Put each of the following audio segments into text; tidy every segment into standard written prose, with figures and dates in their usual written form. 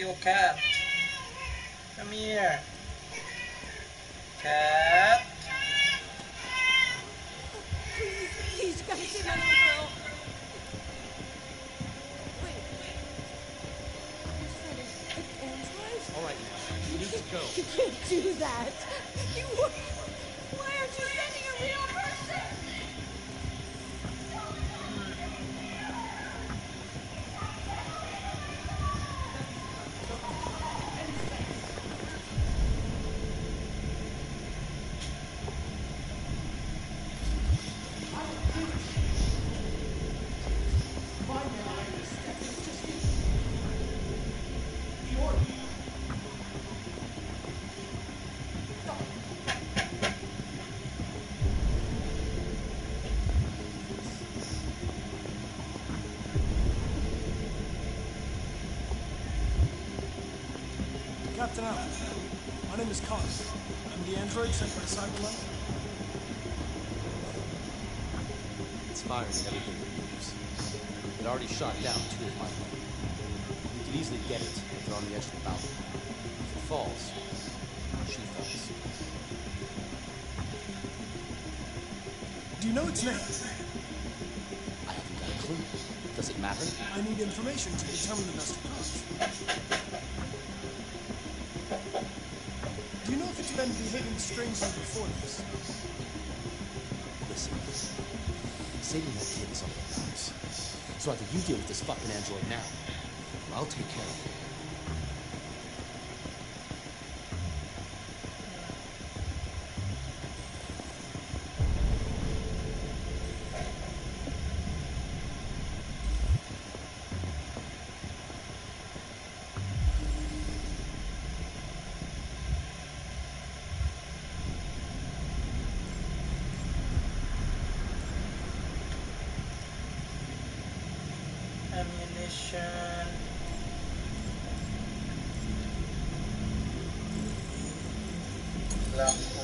you, cat. Come here. Cat. Please, you gotta save my little girl. Wait. Is that an android? All right, now. You need to go. You can't do that. Why aren't you sending a real person? Captain Allen, my name is Connor. I'm the android sent by Cyberlight. It's firing at everything that moves. It already shot down 2 of my men. We could easily get it if they're on the edge of the mountain. If it falls, she falls. Do you know its name? I haven't got a clue. Does it matter? I need information to determine the best approach. Do you know if it's been behaving strangely before this? Listen, saving that kid is all that matters. So either you deal with this fucking android now, or I'll take care of it. Ammunition. Lampu.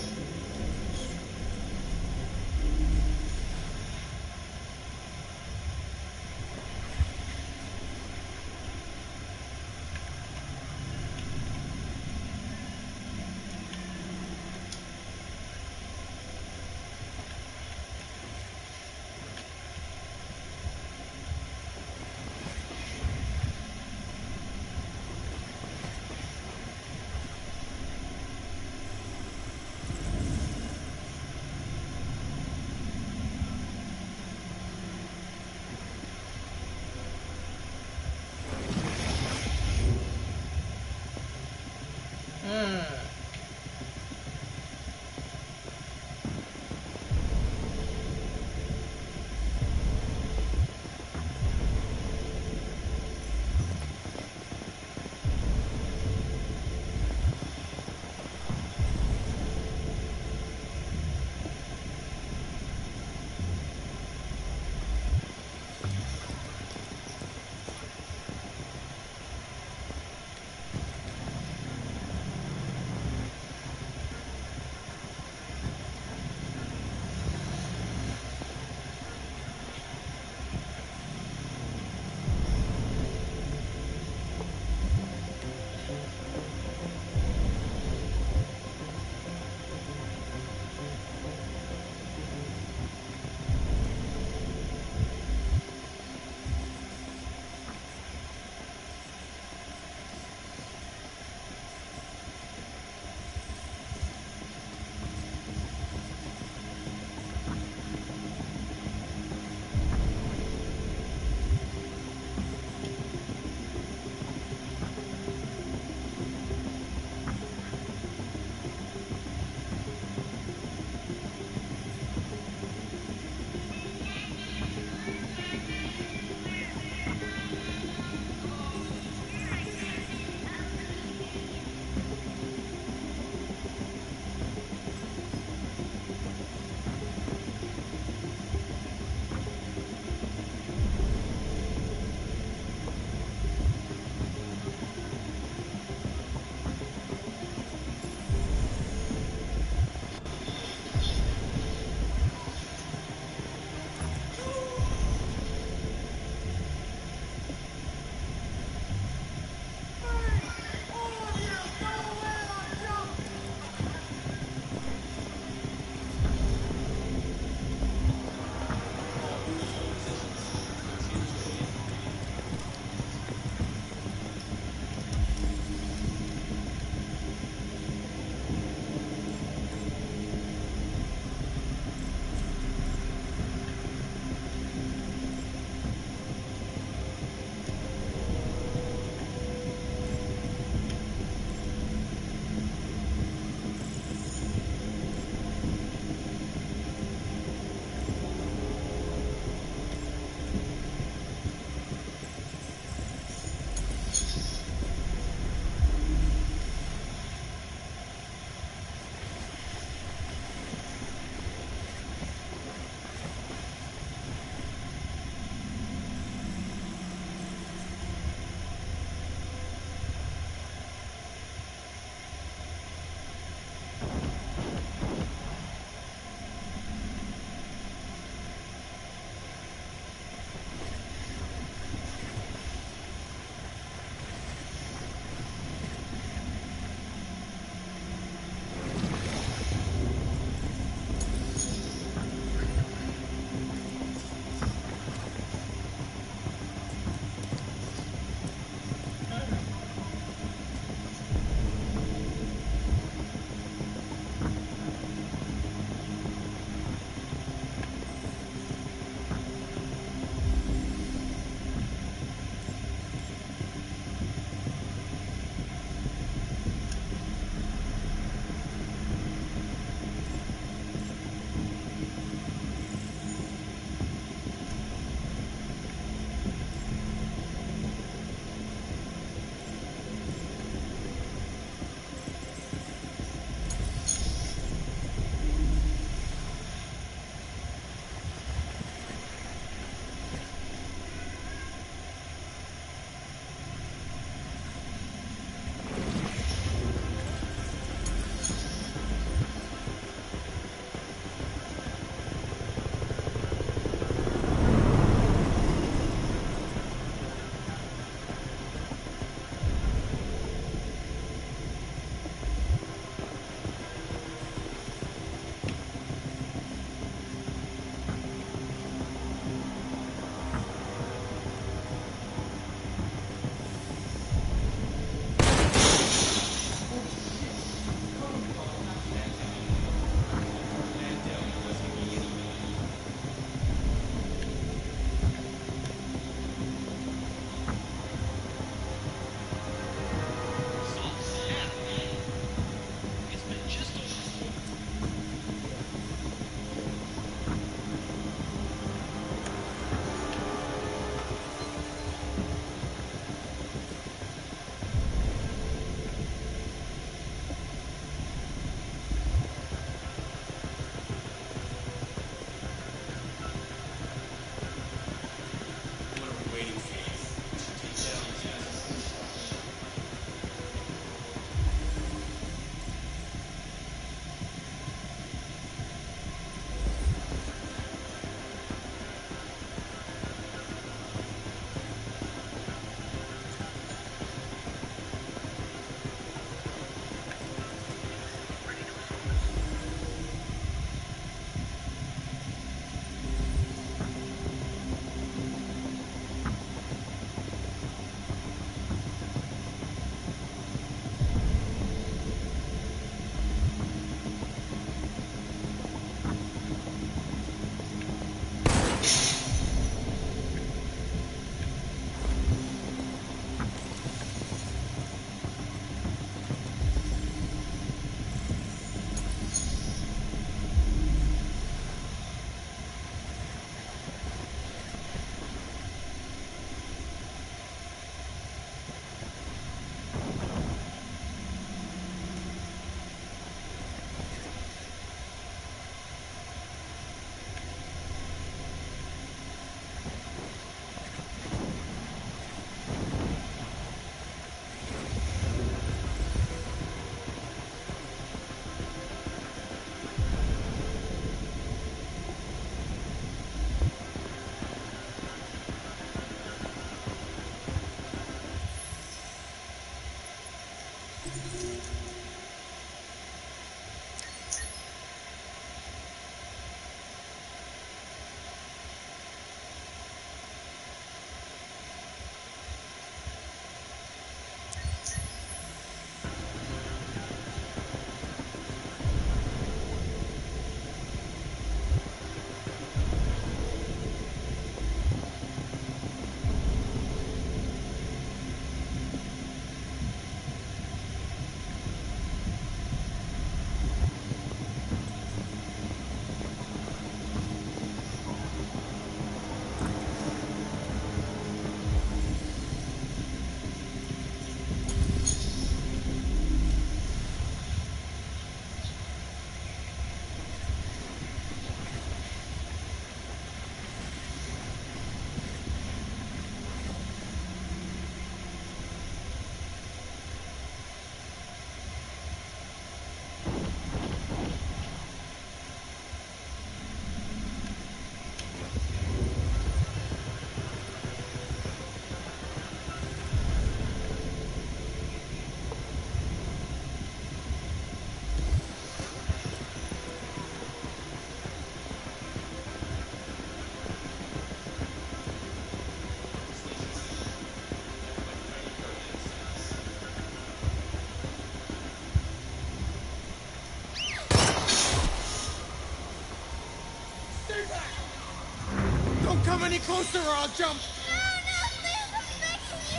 I'll jump. No, please, I'm begging you.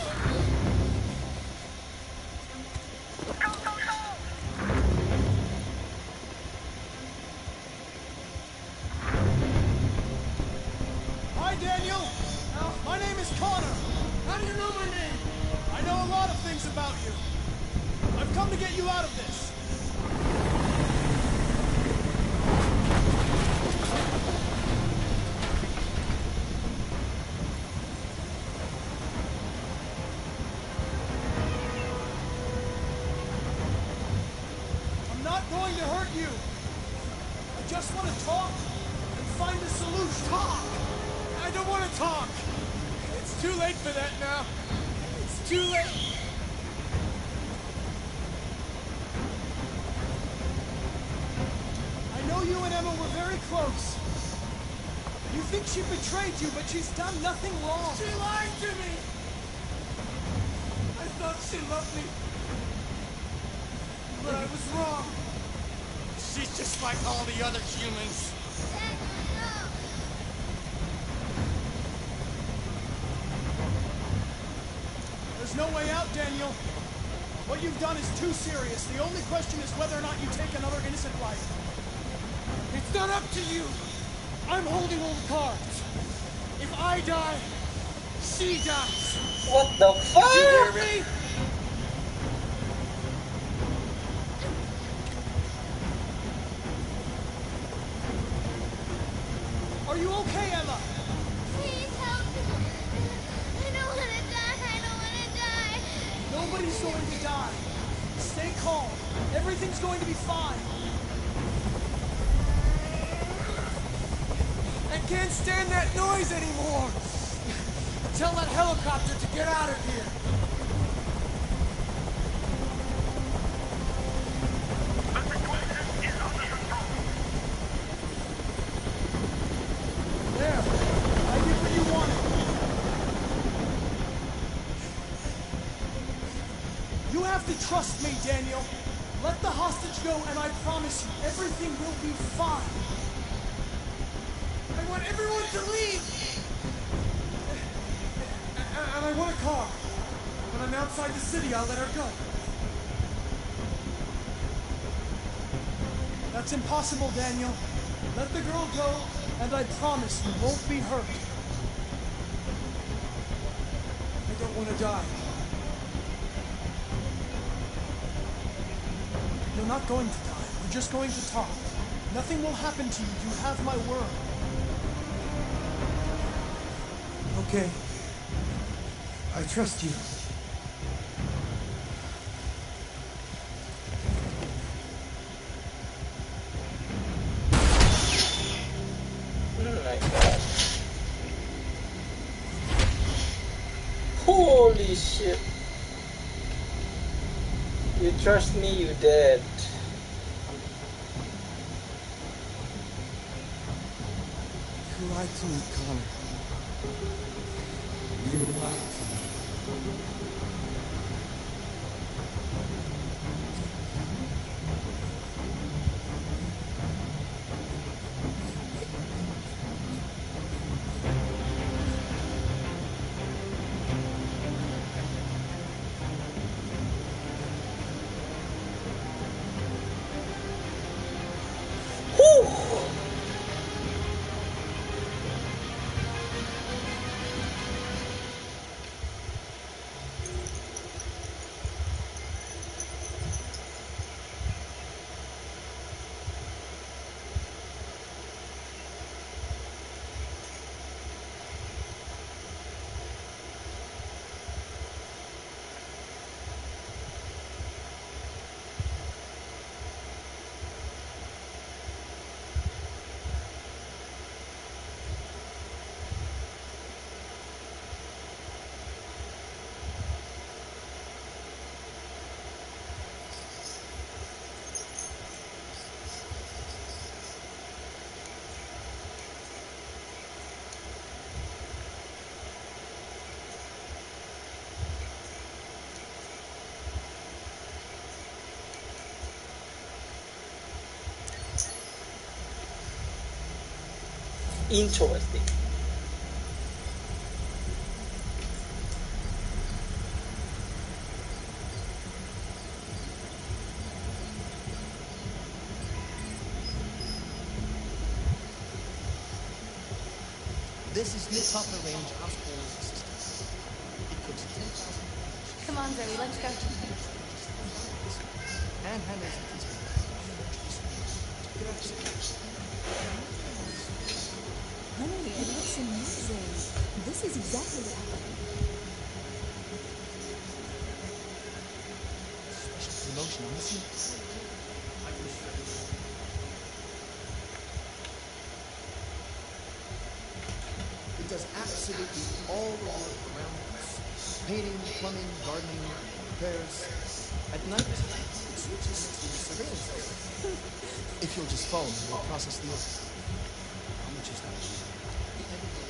Hi, Daniel. My name is Connor. How do you know my name? I know a lot of things about you. I've come to get you out of this. I'm not going to hurt you. I just want to talk and find a solution. Talk! I don't want to talk. It's too late for that now. It's too late. I know you and Emma were very close. You think she betrayed you, but she's done nothing wrong. She lied to me! I thought she loved me. But I was wrong. She's just like all the other humans. There's no way out, Daniel. What you've done is too serious. The only question is whether or not you take another innocent life. It's not up to you. I'm holding all the cards. If I die, she dies. What the fuck? You hear me? Are you okay, Emma? Please help me. I don't want to die. I don't want to die. Nobody's going to die. Stay calm. Everything's going to be fine. I can't stand that noise anymore. Tell that helicopter to get out of here. There. I did what you wanted. You have to trust me, Daniel. Let the hostage go, and I promise you, everything will be fine. I want everyone to leave! And I want a car. When I'm outside the city, I'll let her go. That's impossible, Daniel. Let the girl go, and I promise you won't be hurt. I don't want to die. You're not going to die. We're just going to talk. Nothing will happen to you. You have my word. Okay. I trust you. Oh my god. Holy shit. You trust me, you dead. You lied to me, Connor. You lied to me. Interesting. This is the Tupper Range House boiler system. It cooks 10,000 Come on, Zoe, let's go. and handles the teaspoon. Get out of Honey, it looks amazing. This is exactly what I like. special promotion on this incredible I can show you. It does absolutely all the work around the house. Painting, plumbing, gardening, repairs. At night, it switches to surveillance mode. If you'll just follow me, we'll process the order. How much is that unit? The edible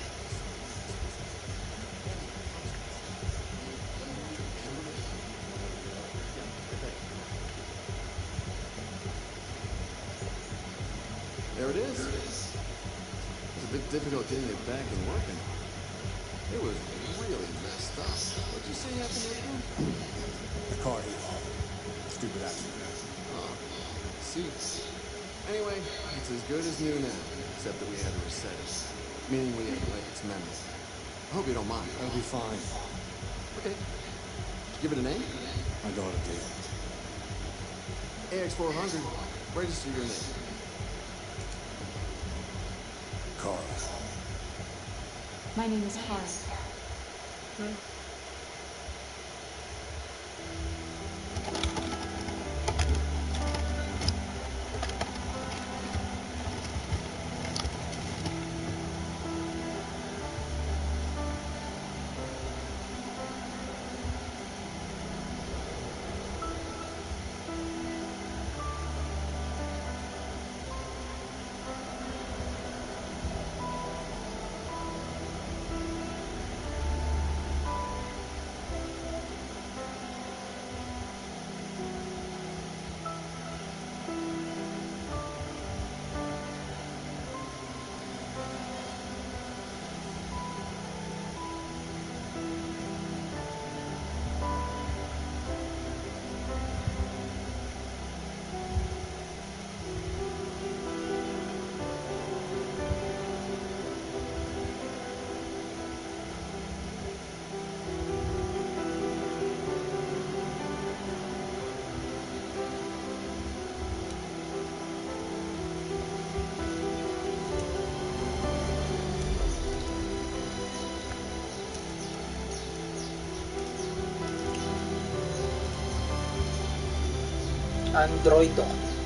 There it is. It was a bit difficult getting it back and working. It was really messed up. What'd you say happened to it again? The car hit. Stupid accident. Oh, see. Anyway, it's as good as new now, except that we had to reset it. Meaning we had to wipe its memory. I hope you don't mind. That'll be fine. Okay. Did you give it a name? My daughter did. AX400. Register your name. Carl. My name is Kara. Androido.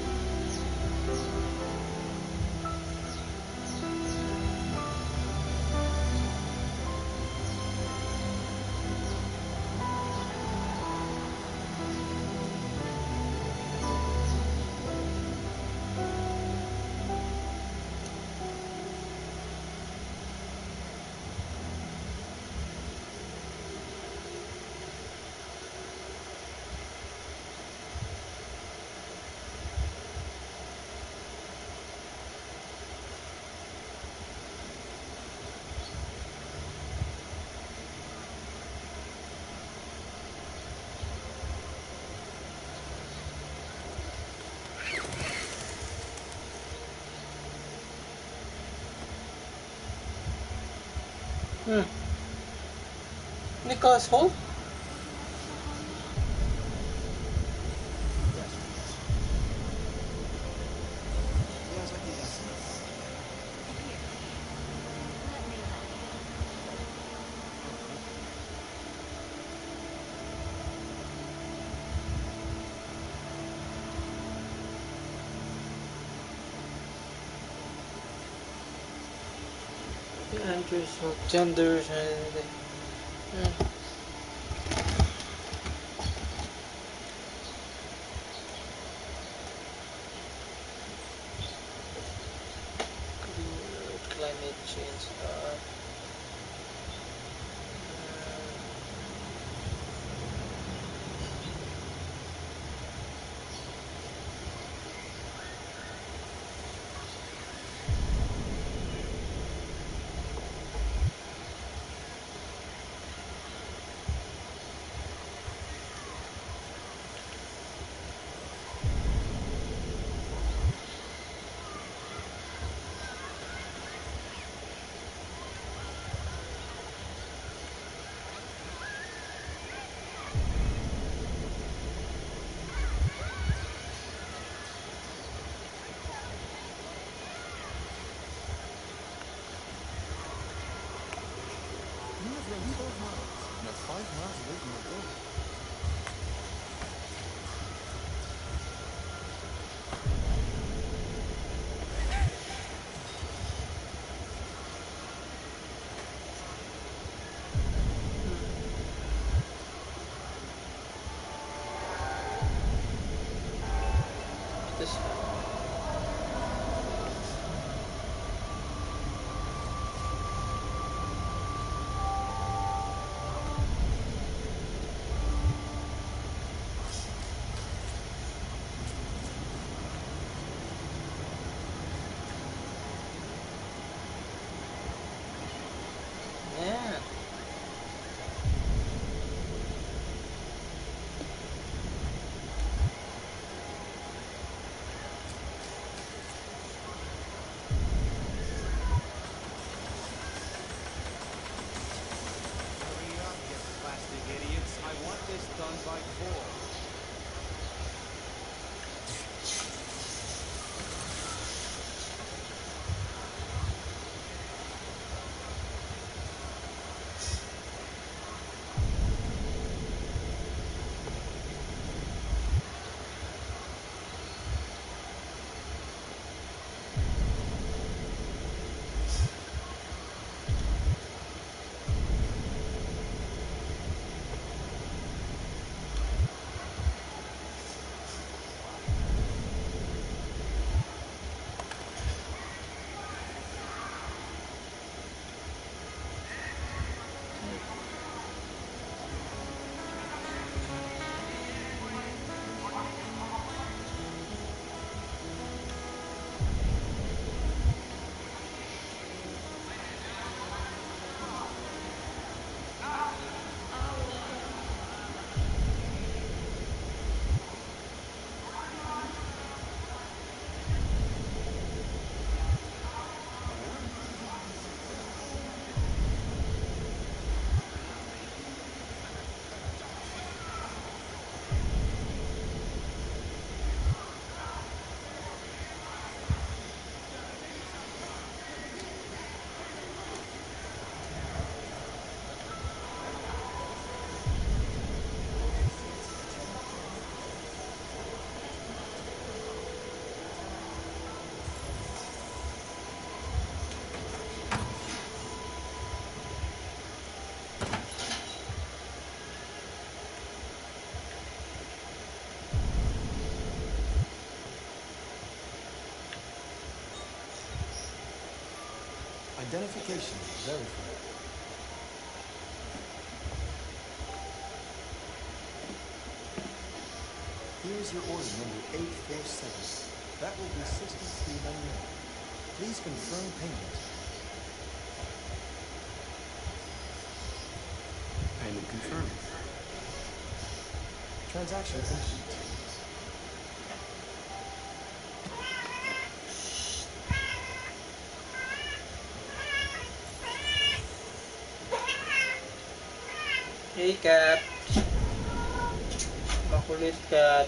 Nicholas Holt? Yes, I think I see it. Let me help you. Andrews, genders, and anything. Climate change. traveling 12 miles and are 5 miles away from our goal. This yeah. Hurry up, you plastic idiots. I want this done by 4. Identification verified. Here is your order number 847. That will be 63.99. Please confirm payment. Payment confirmed. Transaction complete. Hey, cat. Makulit, cat.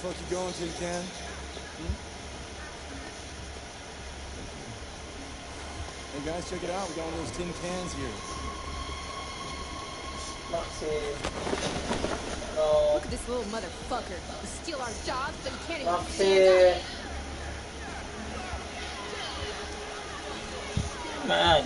fuck you going, Tin Can? Hey guys, check it out. We got one of those tin cans here. Maxi. No. Look at this little motherfucker. He steal our jobs, but he can't even stand Maxi. up. Man.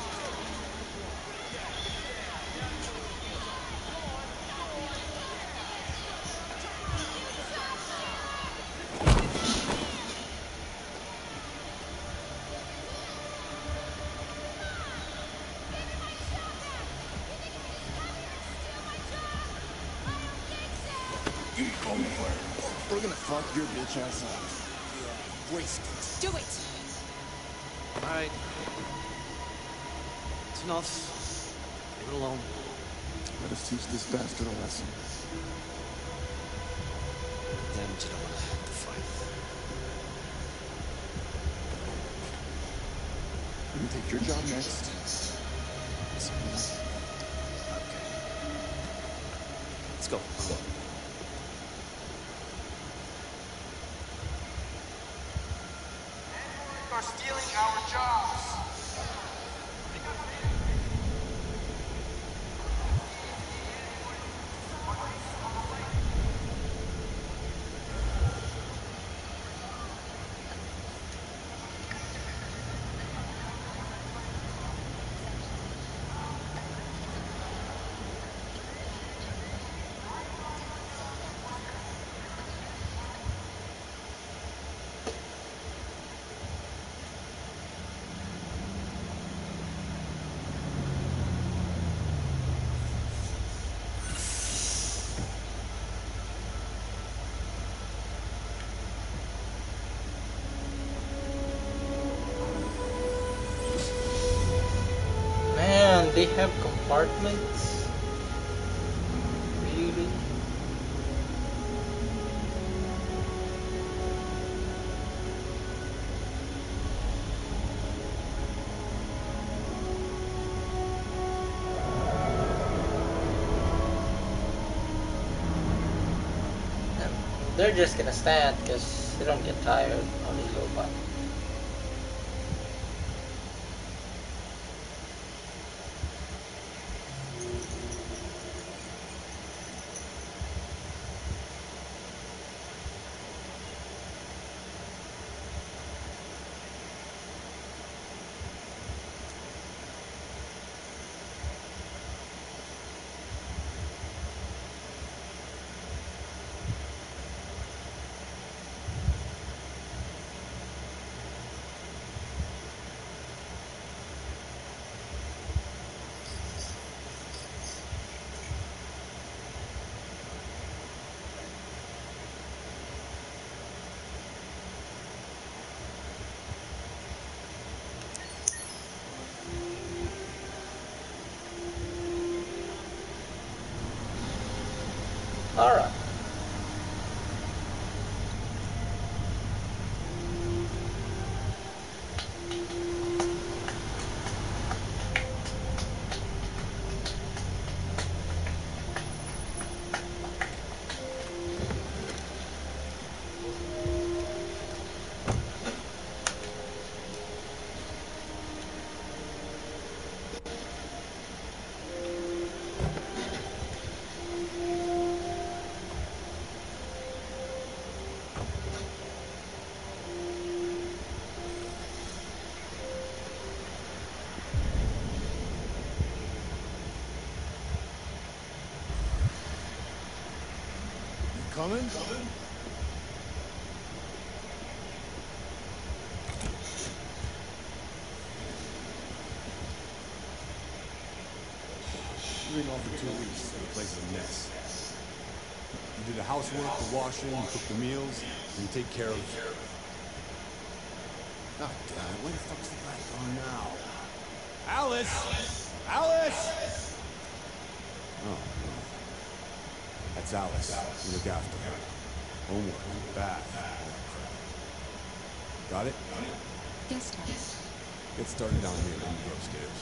We're gonna fuck your bitch ass up. Yeah, wasted. Do it. Alright. It's enough. Leave it alone. Let us teach this bastard a lesson. Damn it, you don't want to have to fight. You take your job next. Okay. Let's go. Are stealing our jobs. Man, they have compartments. Really? And they're just gonna stand because they don't get tired on these robots. Alright. Coming? You've been off for 2 weeks, and the place is a mess. You do the housework, the washing, you cook the meals, and you take care of... God damn it, where the fuck's the guy gone now? Alice! Alice! Oh, no. That's Alice. You look after her. Homework, bath, all that crap. Got it? Guest house. Get started down here, then you go upstairs.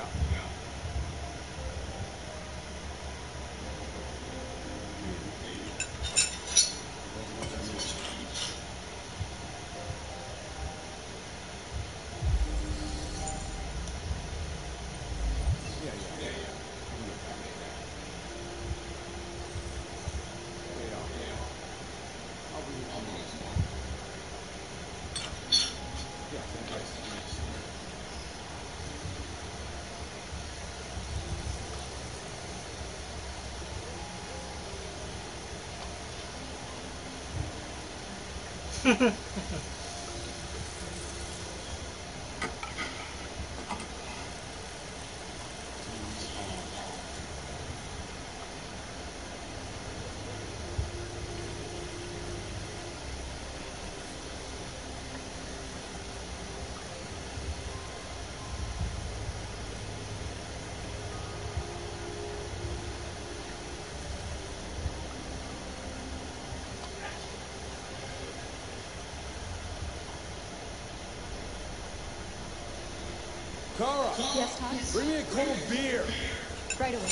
Kara, Yes, Todd? bring me a cold beer. Right away.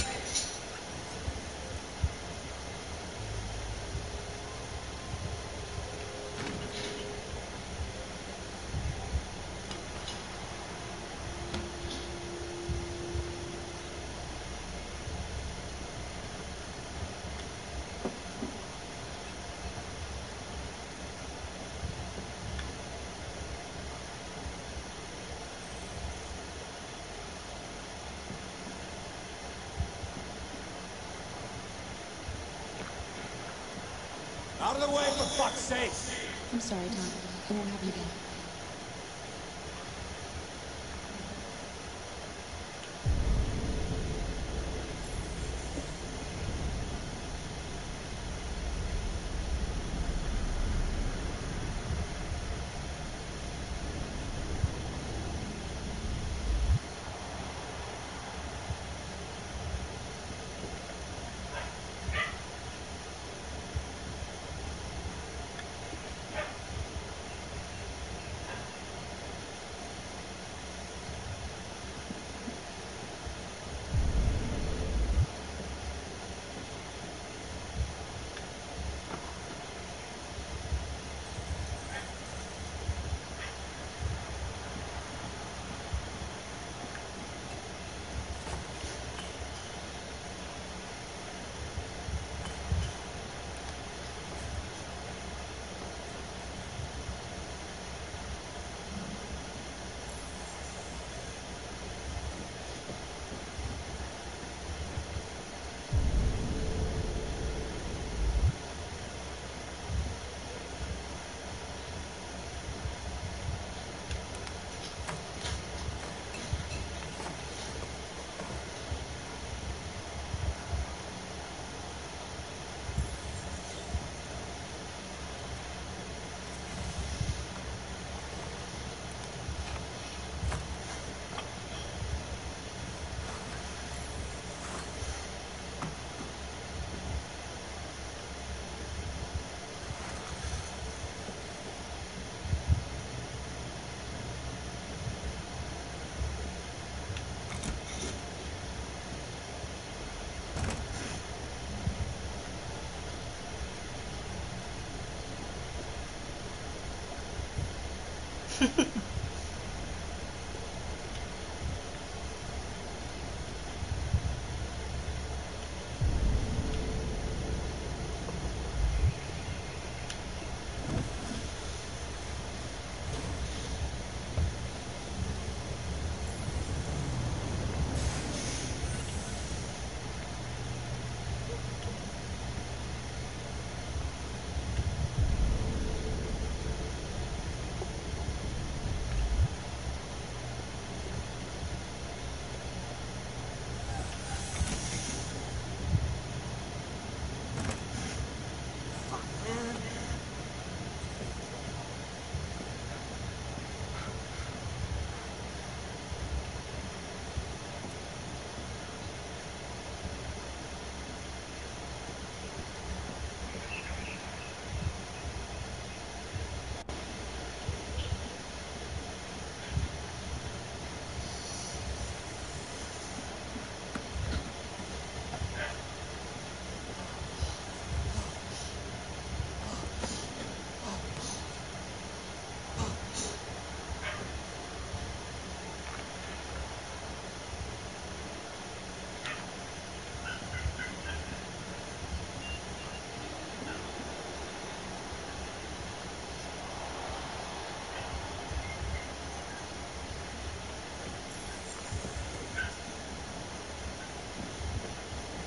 Out of the way, for fuck's sake! I'm sorry, Todd. I won't happen again.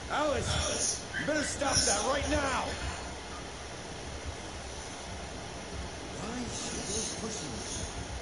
Alice! You better stop that right now! Why is she always pushing me?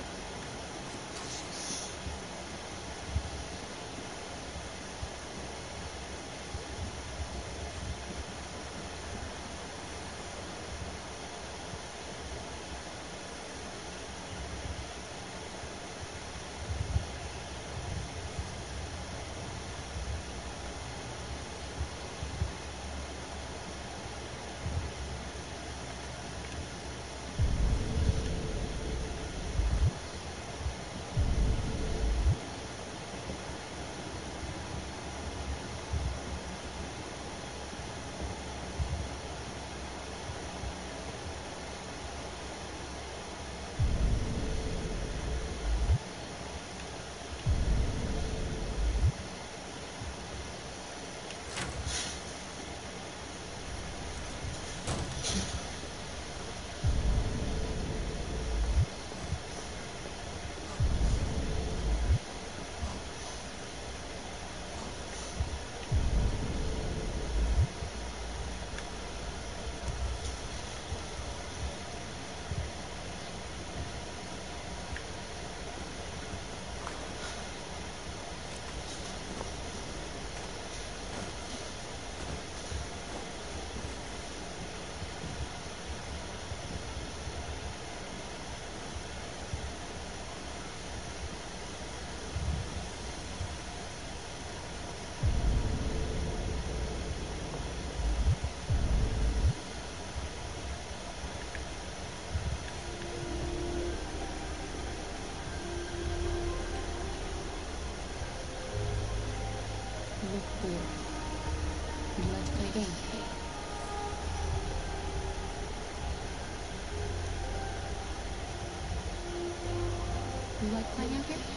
Look here. Would you like to play a game? You like playing out here?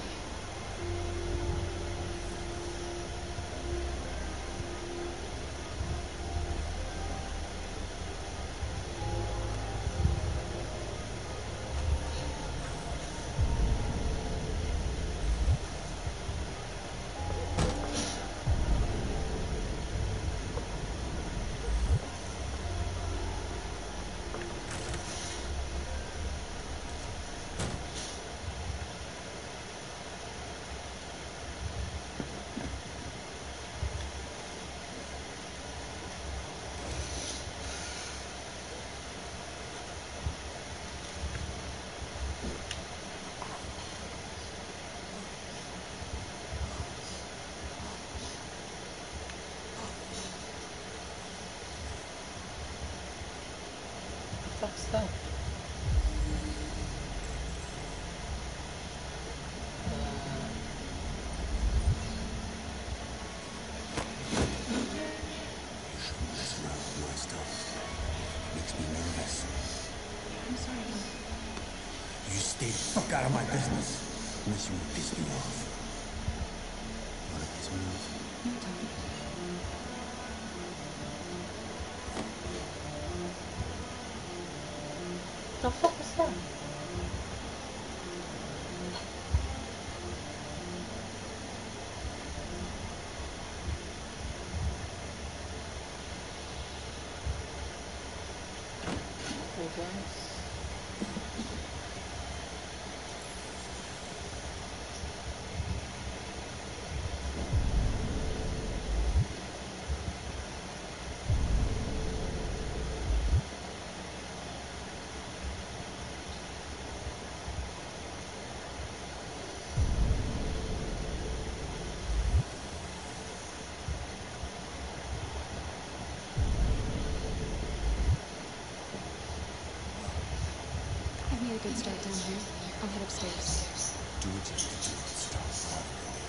What's that? Mess around with my stuff. Makes me nervous. I'm sorry, Dad. You stay the fuck out of my business. Unless you want to piss me off. You want to piss me off? No, Tony. The fuck was that? Hey guys. I made a good start down here. I'll head upstairs. Do what you have to do and stop bothering me.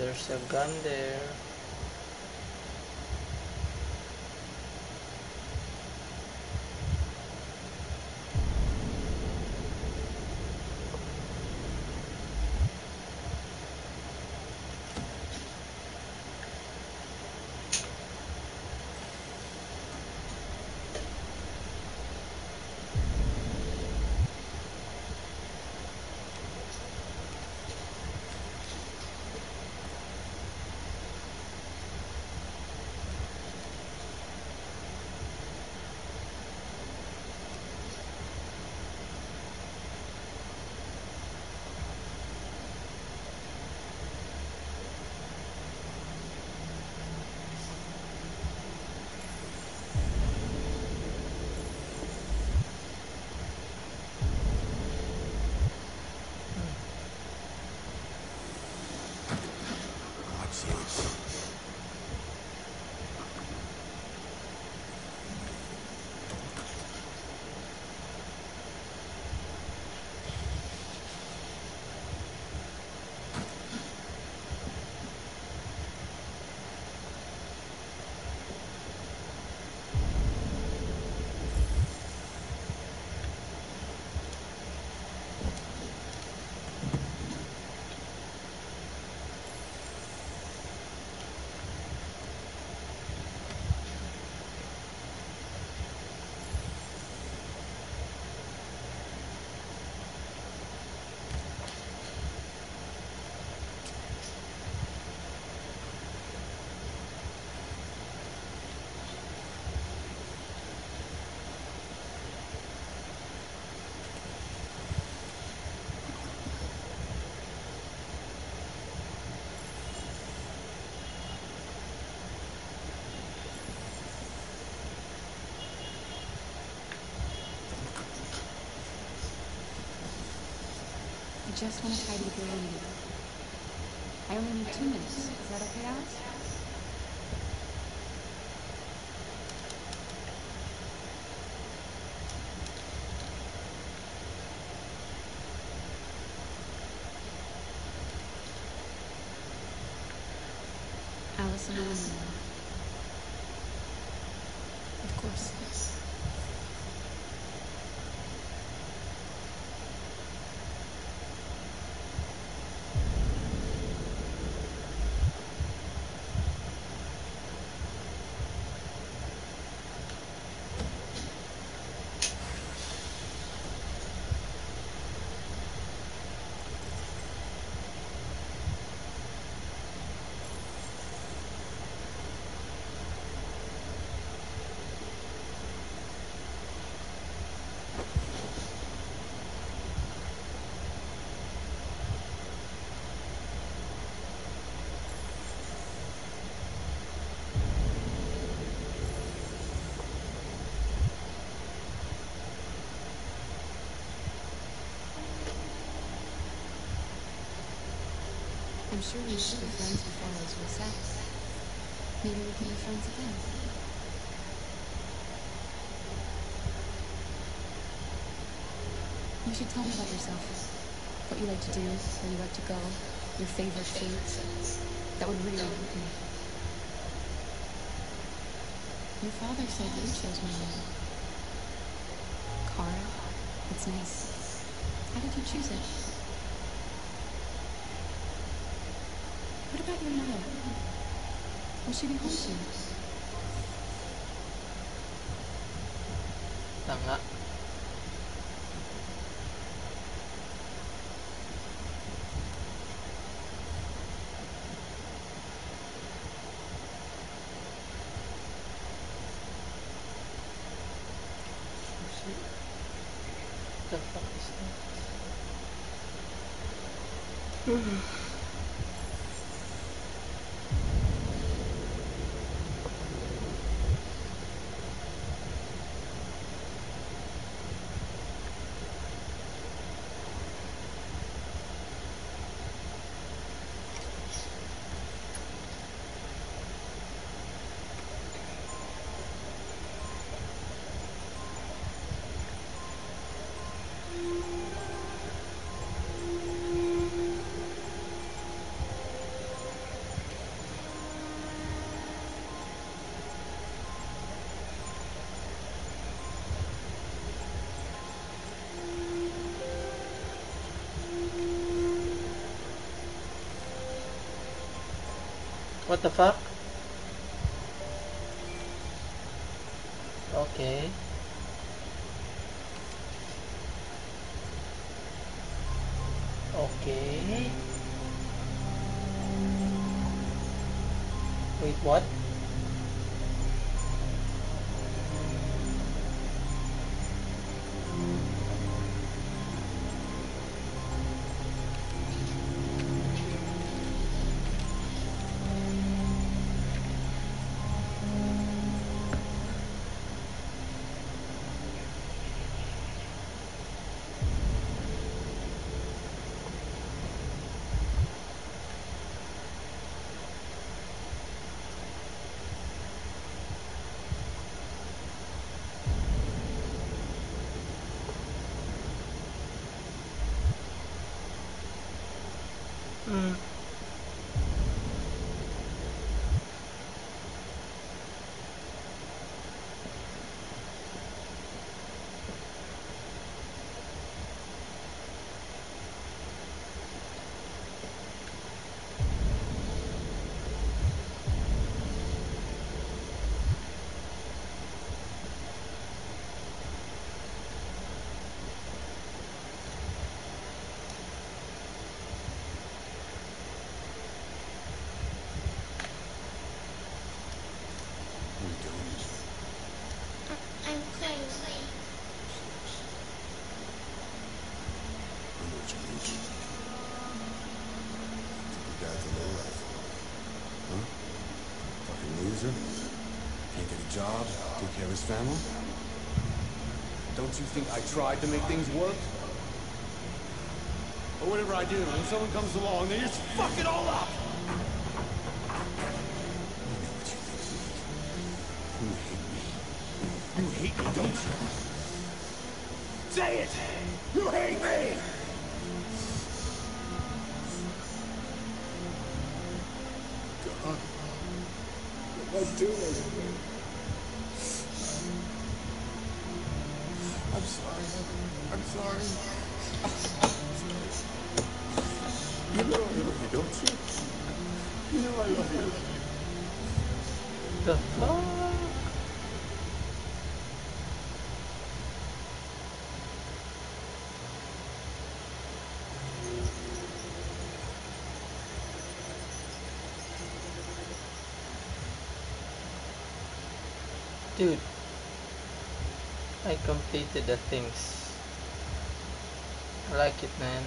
There's a gun there. Watch it. I just want to tidy with your lady. I only need 2 minutes. Is that okay, Alice? Alice and Eleanor. Of course. I'm sure we used to be friends before I was with Seth. Maybe we can be friends again. You should tell me about yourself. What you like to do, where you like to go, your favorite foods. That would really help me. Your father said you chose my name. Kara. It's nice. How did you choose it? What about your mother? Will she be home soon? Tanga. The fuck is that? What the fuck? Okay. Okay. Wait, what? Hmm. What are you doing? I'm playing. I know what you're thinking. Think your dad's a lowlife. Huh? Fucking loser? Can't get a job, take care of his family? Don't you think I tried to make things work? Or whatever I do, when someone comes along, they just fuck it all up! I know what you think, Mike. You hate me. You hate me, don't you? Say it! You hate me! God. What am I doing? I'm sorry. I'm sorry. You know I love you, don't you? You know I love you. The fuck? Dude, I completed the things. I like it, man.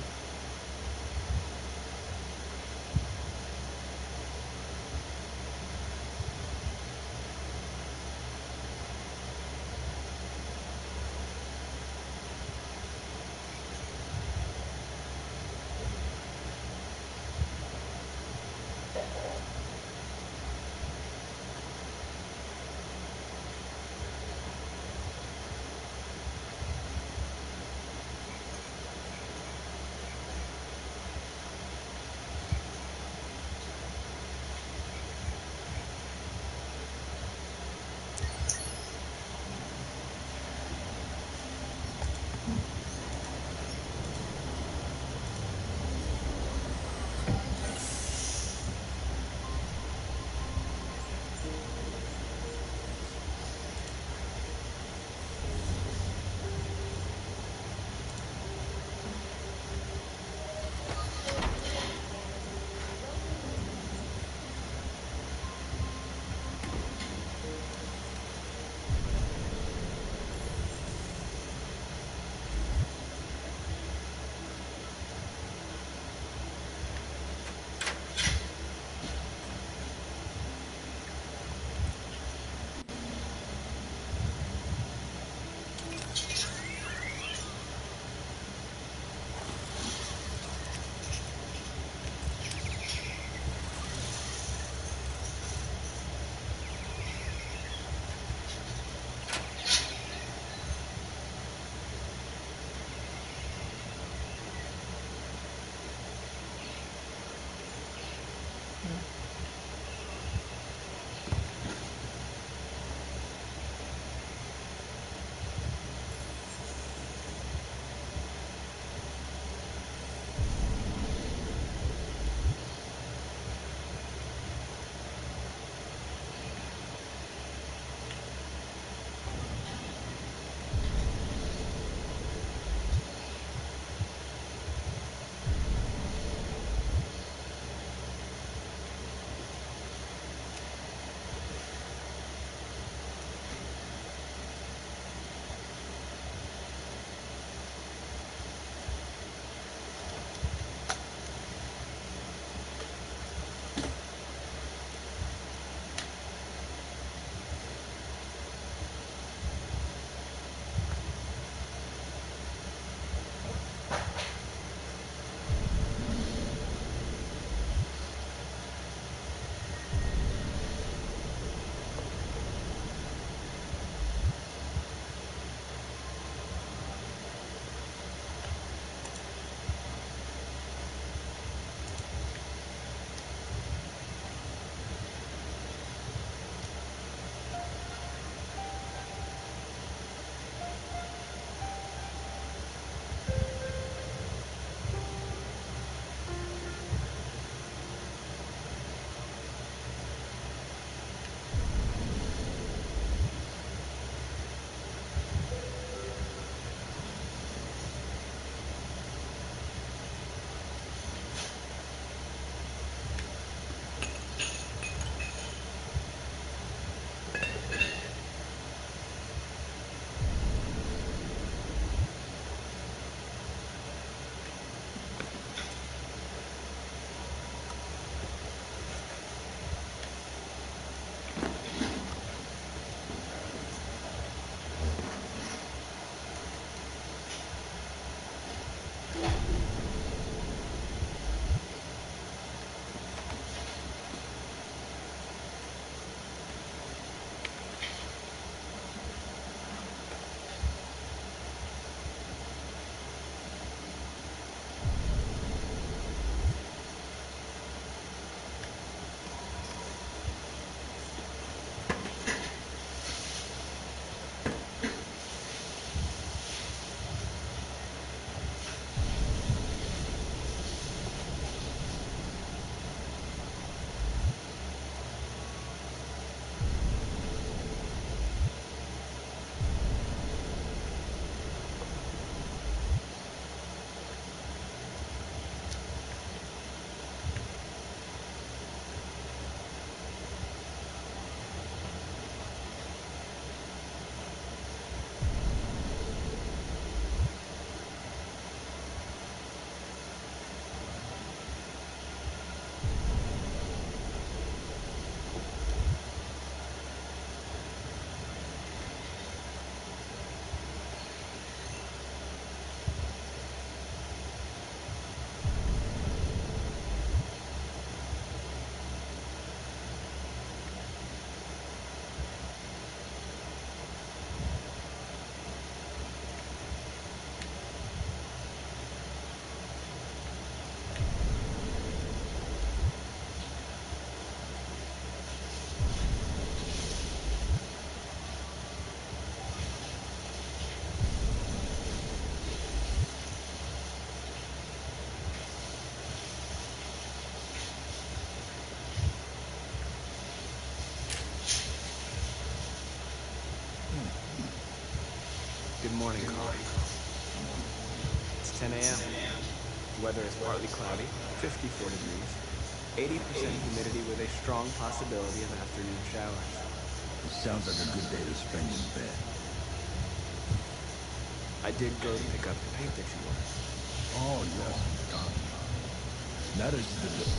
morning coffee. It's 10 a.m. The weather is partly cloudy, 54 degrees, 80% humidity with a strong possibility of afternoon showers. It sounds like a good day to spend in bed. I did go to pick up the paint that you ordered. Oh, yes, done. That is the difference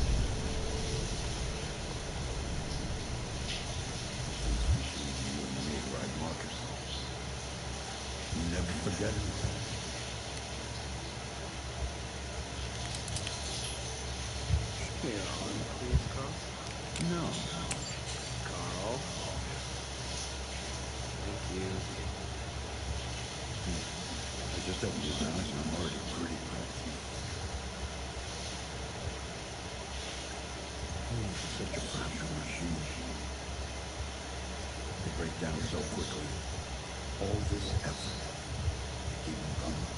between you and me, right, Marcus? You never forget anything. Show me your arm, please, Carl. No. Carl. Thank you. I just opened his eyes and I'm already gritting my teeth. Such a fragile machine. They break down so quickly. All this effort to keep them coming.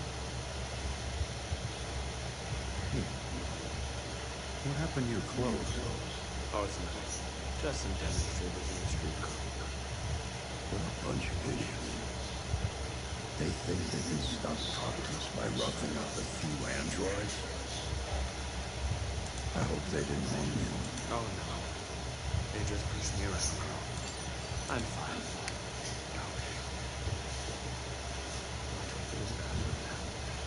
Hey, what happened to your clothes? Oh, it's nothing. Just some demonstrators in the street, Carl. What a bunch of idiots. They think they can stop progress by roughing up a few androids? I hope they didn't harm you. Oh, no. They just pushed me around, Carl. I'm fine. Okay. I'll take you to the bathroom now.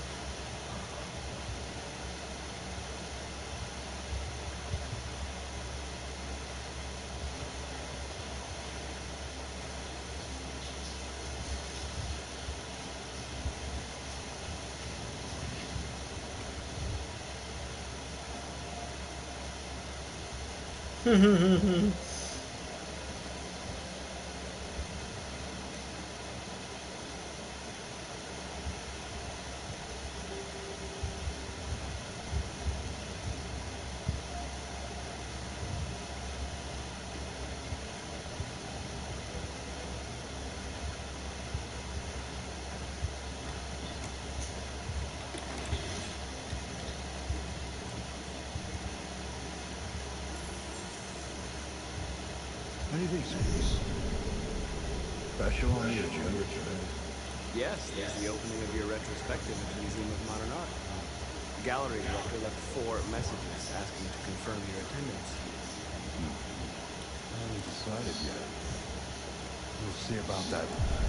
Anything special on the agenda today? Yes, there's the opening of your retrospective at the Museum of Modern Art. The gallery director left 4 messages asking to confirm your attendance. I haven't decided yet. We'll see about that.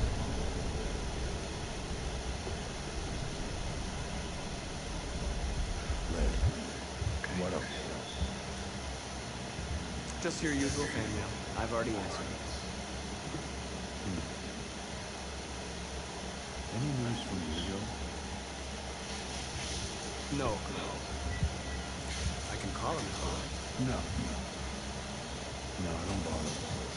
Liv, what else? Just your usual fan mail. I've already answered. Any news from Leo? No, Carl. I can call him if you like. No. No, don't bother.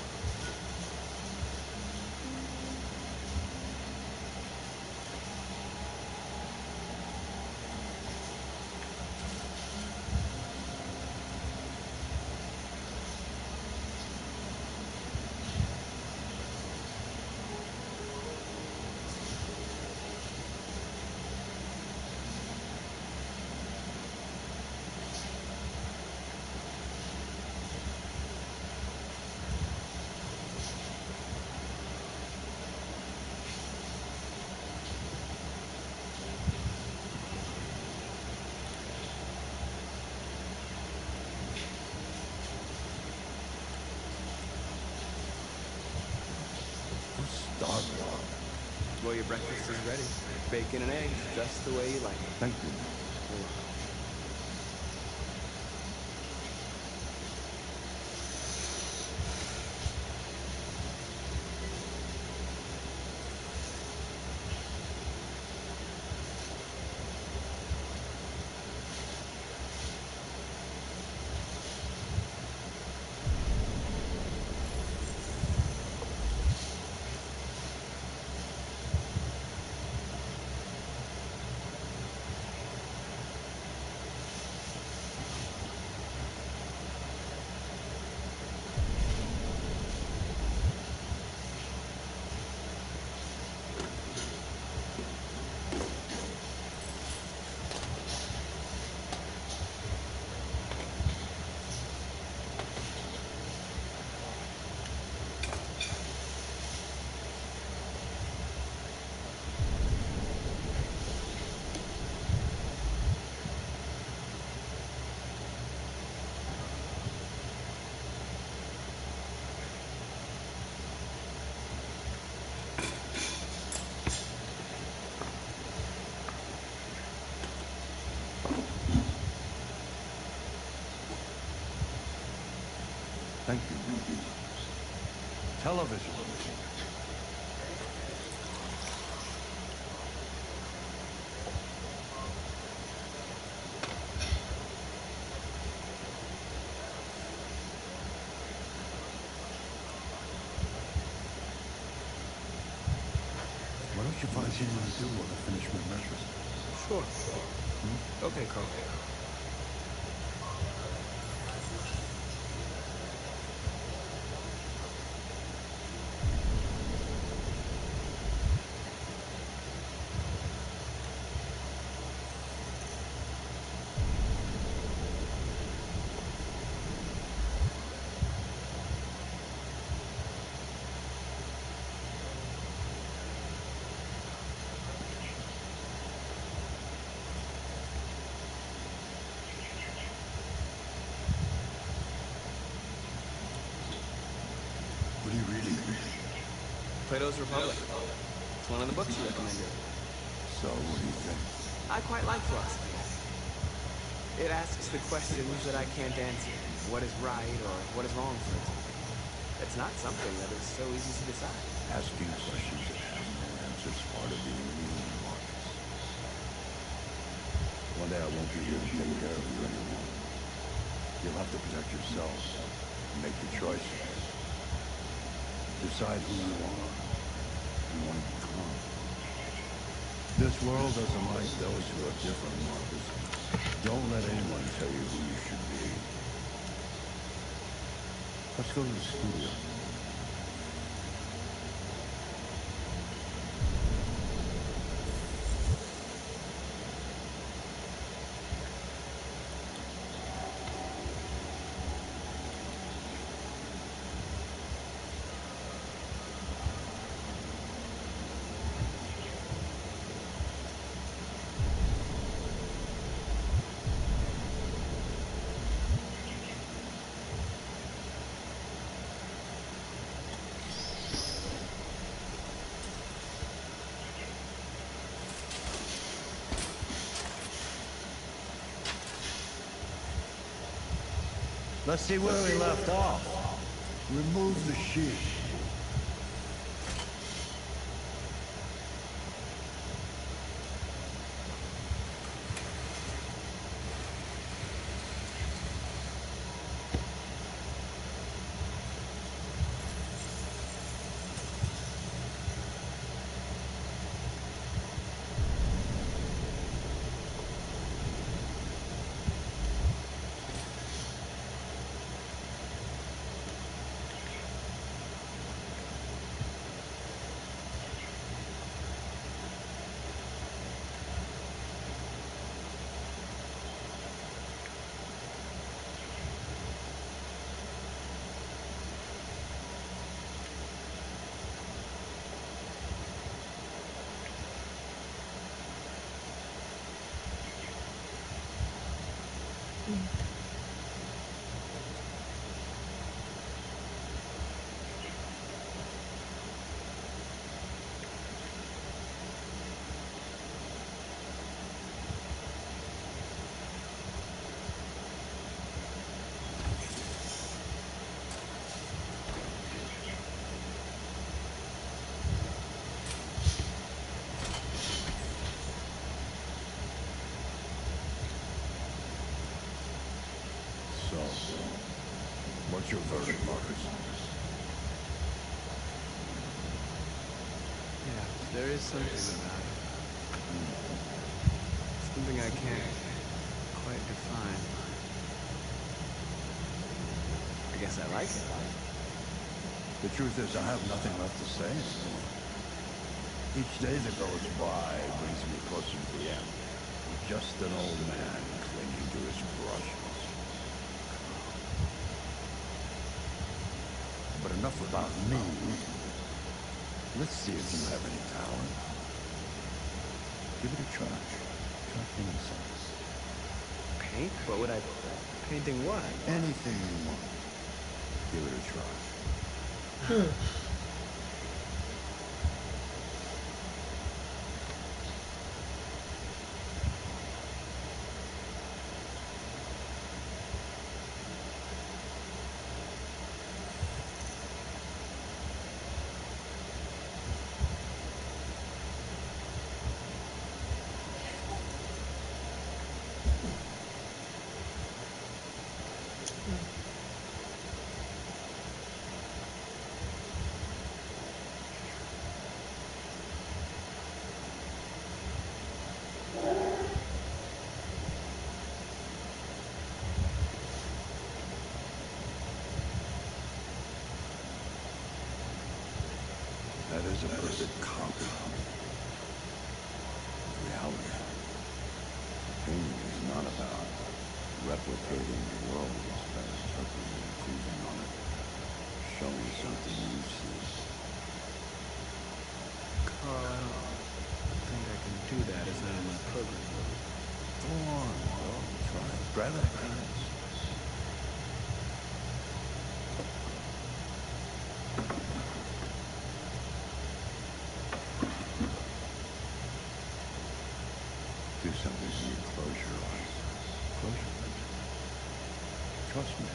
Well, your breakfast is ready. Bacon and eggs, just the way you like it. Thank you. You're welcome. Thank you. Television. Why don't you find something to do while I finish my breakfast? Sure. Okay, Carl. What are you reading? Plato's Republic. It's one of the books you recommended. So, what do you think? I quite like philosophy. It asks the questions that I can't answer. What is right or what is wrong, for example. It's not something that is so easy to decide. Asking questions that have no answers is part of being real, Marcus. One day I won't be here to take care of you anymore. You'll have to protect yourself and make your choices. Decide who you are and want to become. This world doesn't like those who are different, Marcus. Don't let anyone tell you who you should be. Let's go to the studio. Let's see where we left off. Remove the sheet. So, what's your verdict, Marcus? Yeah, there is something about it. Something I can't quite define. I guess I like it. The truth is, I have nothing left to say anymore. Each day that goes by brings me closer to the end. Just an old man clinging to his brushes. But enough about me. Let's see if you have any talent. Give it a try. Try painting something. Paint? What would I... Painting what? Anything you want. Give it a try. replicating the world instead of interpreting and improving on it. Showing something you see. Carl, I don't think I can do that. It's not in my program. Go on, go. Try it. Grab that canvas. Do something when you close your eyes. Close your eyes. Trust me.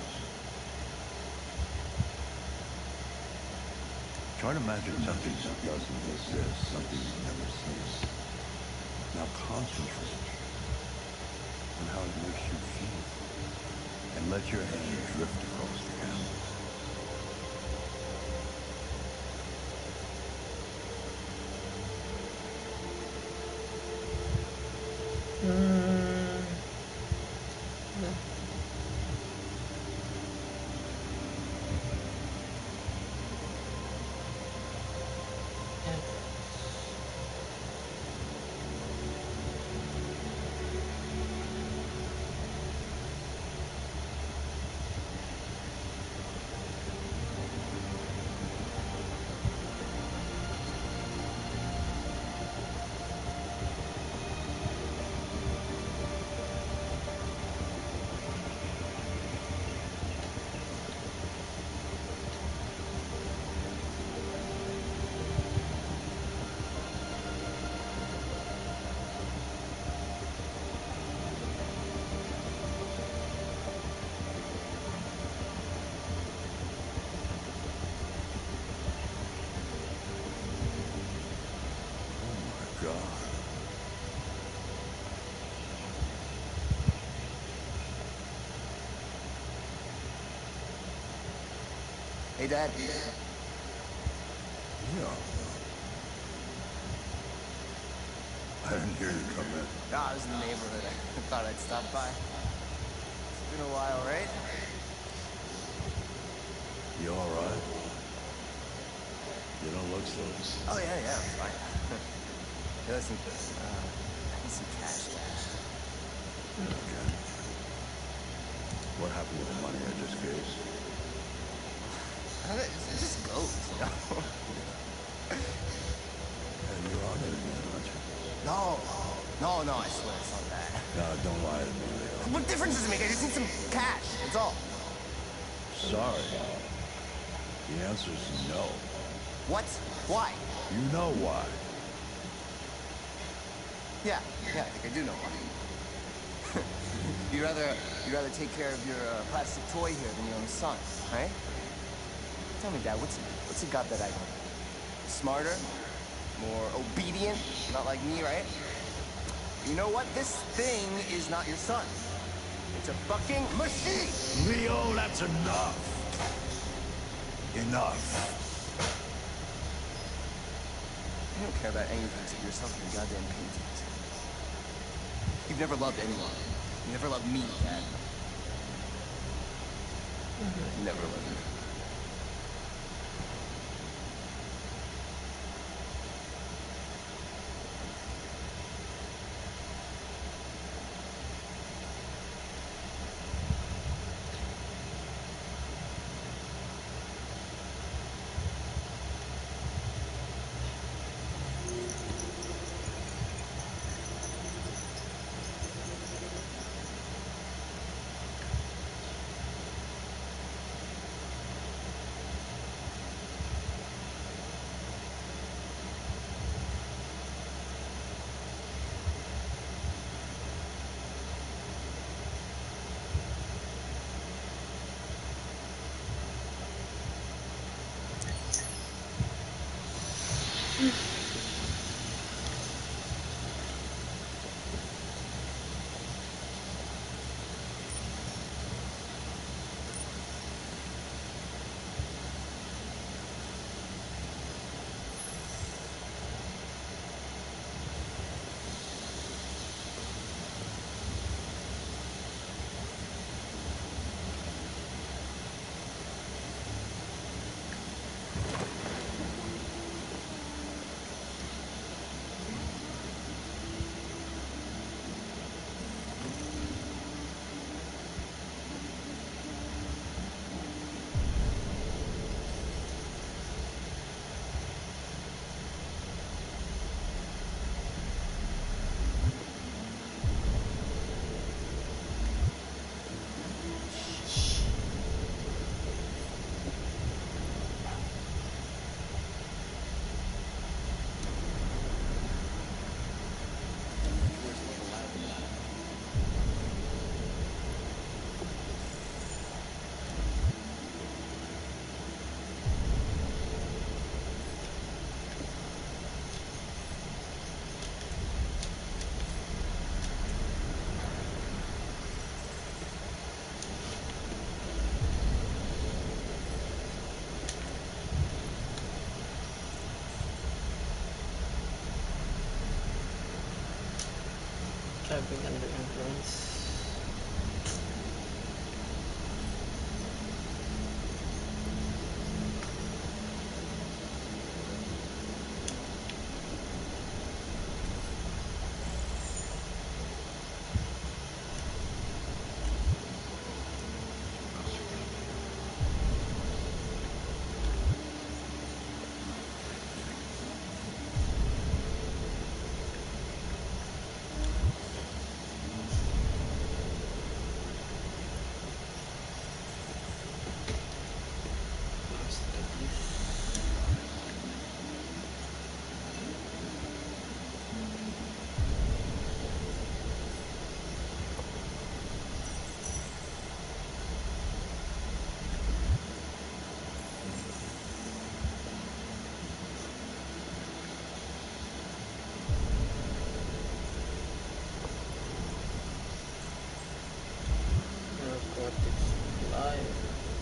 Try to imagine something that doesn't exist, something you've never seen. Now concentrate on how it makes you feel. And let your hand drift across the canvas. No. God. Hey, Dad. Yeah. I didn't hear you come in. Ah, I was in the neighborhood. I thought I'd stop by. It's been a while, right? You all right? You don't look so. Oh, yeah, I'm fine. Hey, listen, I need some cash, Dad. Okay. What happened with the money I just gave? It just goes, you know? And you're on it again, aren't you? No, I swear it's not that. No, don't lie to me, Leo. What difference does it make? I just need some cash, that's all. Sorry. The answer's no. What? Why? You know why. Yeah, I think I do know why. You'd rather take care of your plastic toy here than your own son, right? Tell me, Dad, what's he got that I don't? Smarter? More obedient? Not like me, right? You know what? This thing is not your son. It's a fucking machine! Leo, that's enough. Enough. You don't care about anything except yourself and your goddamn paintings. You've never loved anyone. You never loved me, Dad. You never loved me. driving under influence. Narcotics live.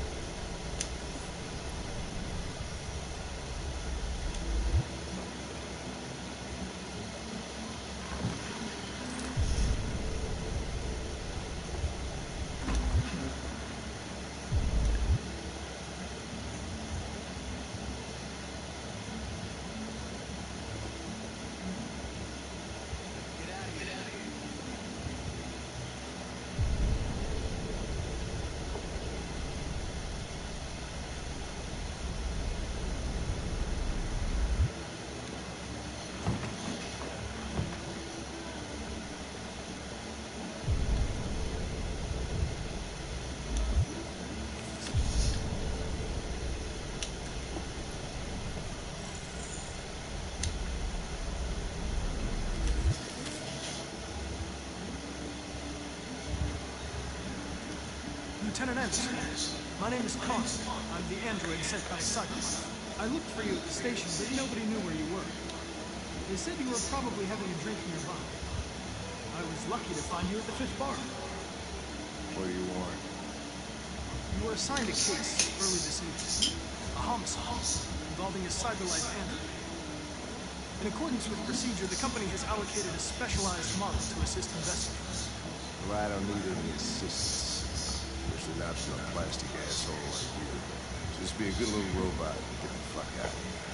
Lieutenant Anderson, my name is Connor. I'm the android sent by Cyberlife. I looked for you at the station, but nobody knew where you were. They said you were probably having a drink nearby. I was lucky to find you at the 5th bar. What do you want? You were assigned a case early this evening. A homicide involving a Cyberlife android. In accordance with procedure, the company has allocated a specialized model to assist investigators. Well, I don't need any assistance. Especially not from a plastic asshole like you. Just be a good little robot and get the fuck out of here.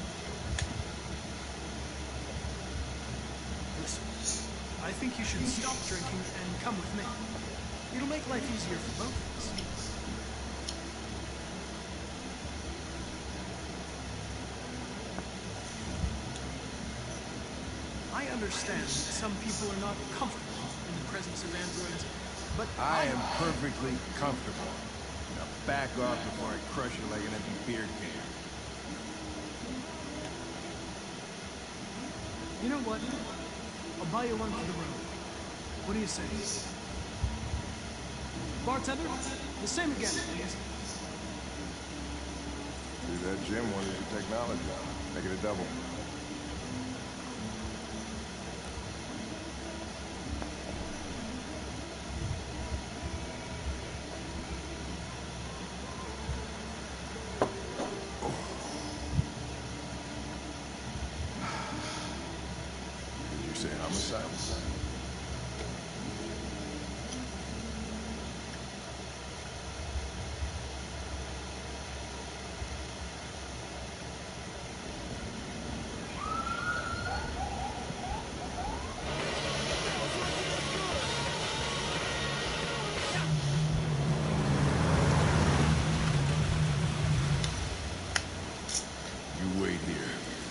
Listen, I think you should stop drinking and come with me. It'll make life easier for both of us. I understand that some people are not comfortable in the presence of androids, but I am perfectly comfortable. Now back off before I crush you like an empty beer can. You know what? I'll buy you one for the road. What do you say? Bartender, the same again, please. See, that Jim wanted your technology. Make it a double. Say homicide? You wait here.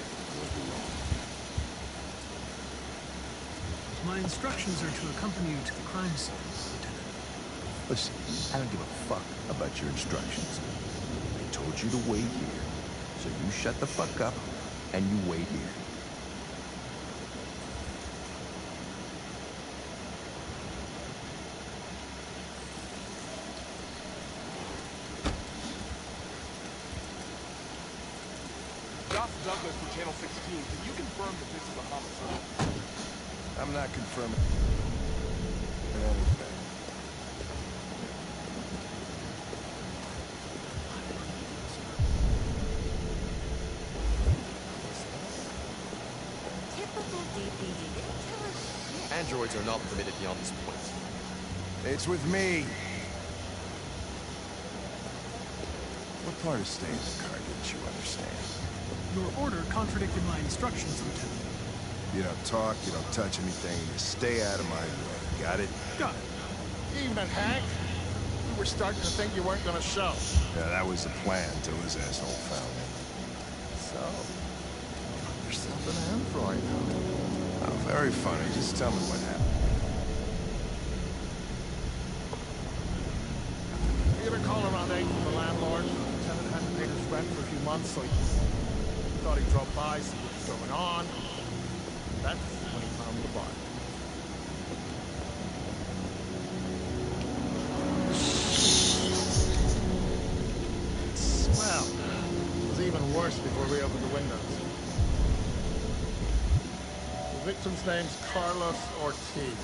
My instructions are to accompany you to the crime scene, Lieutenant. Listen, I don't give a fuck about your instructions. I told you to wait here. So you shut the fuck up and you wait here. Josh Douglas from Channel 16. Can you confirm that this is a homicide? I'm not confirming anything. Typical DPD. They don't kill us shit. Androids are not permitted beyond this point. It's with me. What part of staying in the car didn't you understand? Your order contradicted my instructions, Lieutenant. You don't talk, you don't touch anything, you stay out of my way. Got it? Got it. Evening, Hank. We were starting to think you weren't gonna show. Yeah, that was the plan until this asshole found me. So, yourself an android, huh? Oh, very funny. Just tell me what happened. You get a call around 8 from the landlord. The tenant hadn't paid his rent for a few months, so he thought he'd drop by, see what was going on. That's when he found the body. Smell. It was even worse before we opened the windows. The victim's name's Carlos Ortiz.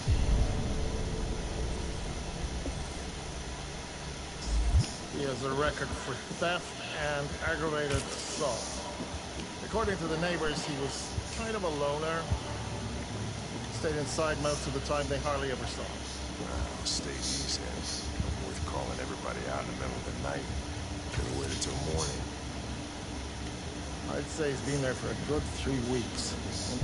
He has a record for theft and aggravated assault. According to the neighbors, he was kind of a loner. Stayed inside most of the time. They hardly ever saw him. Stay easy. Not worth calling everybody out in the middle of the night. Could have waited till morning. I'd say he's been there for a good 3 weeks.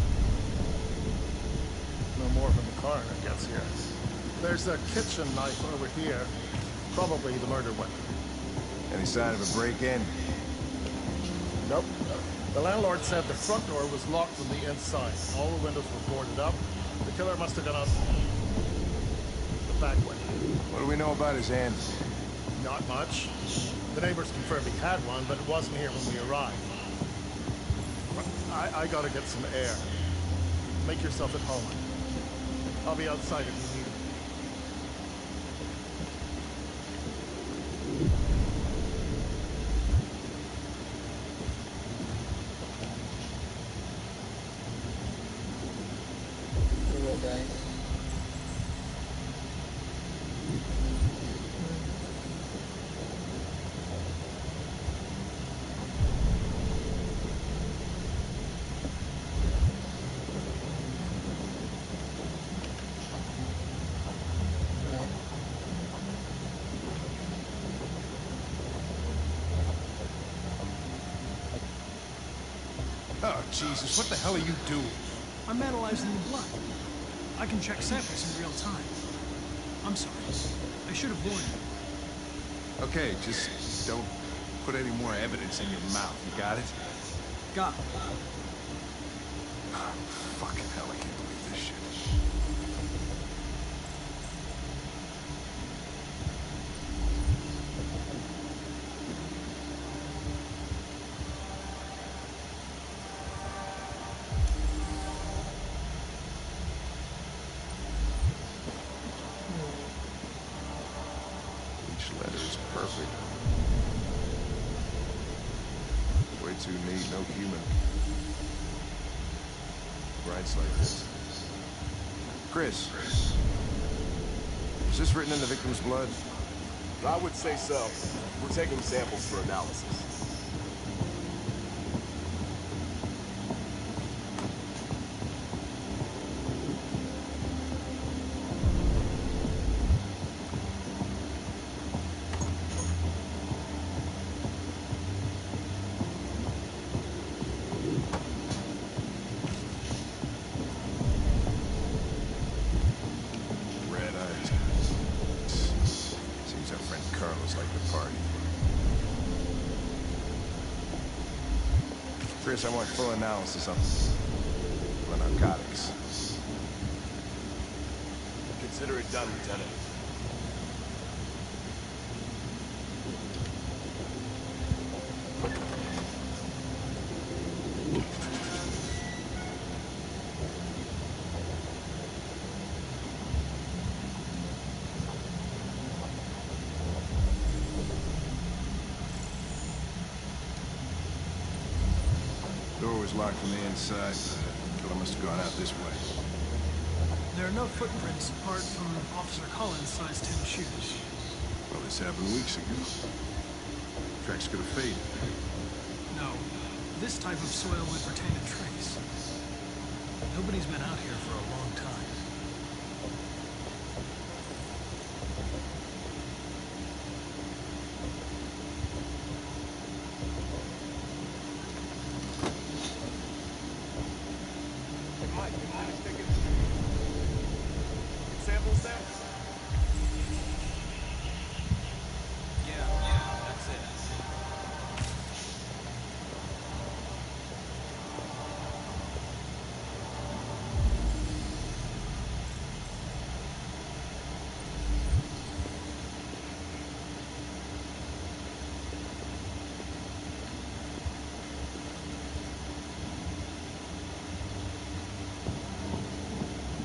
No more when the coroner gets here. There's a kitchen knife over here. Probably the murder weapon. Any sign of a break-in? Nope. The landlord said the front door was locked from the inside. All the windows were boarded up. The killer must have gone out the back way. What do we know about his hand? Not much. The neighbors confirmed he had one, but it wasn't here when we arrived. I gotta get some air. Make yourself at home. I'll be outside if you need me. Oh, Jesus, what the hell are you doing? I'm analyzing the blood. I can check samples in real time. I'm sorry. I should have warned you. Okay, just don't put any more evidence in your mouth. You got it? Got it. Oh, fucking hell, I can't believe this shit. Each letter is perfect. Way too neat, no human. Writes like this. Chris, is this written in the victim's blood? I would say so. We're taking samples for analysis. Red eyes. Seems our friend Carlos liked the party. Chris, I want full analysis on the narcotics. Consider it done, Lieutenant. Door was locked from the inside. Killer must have gone out this way. There are no footprints apart from Officer Collins' size 10 shoes. Well, this happened weeks ago. Tracks could have faded. No, this type of soil would retain a trace. Nobody's been out here for a long time.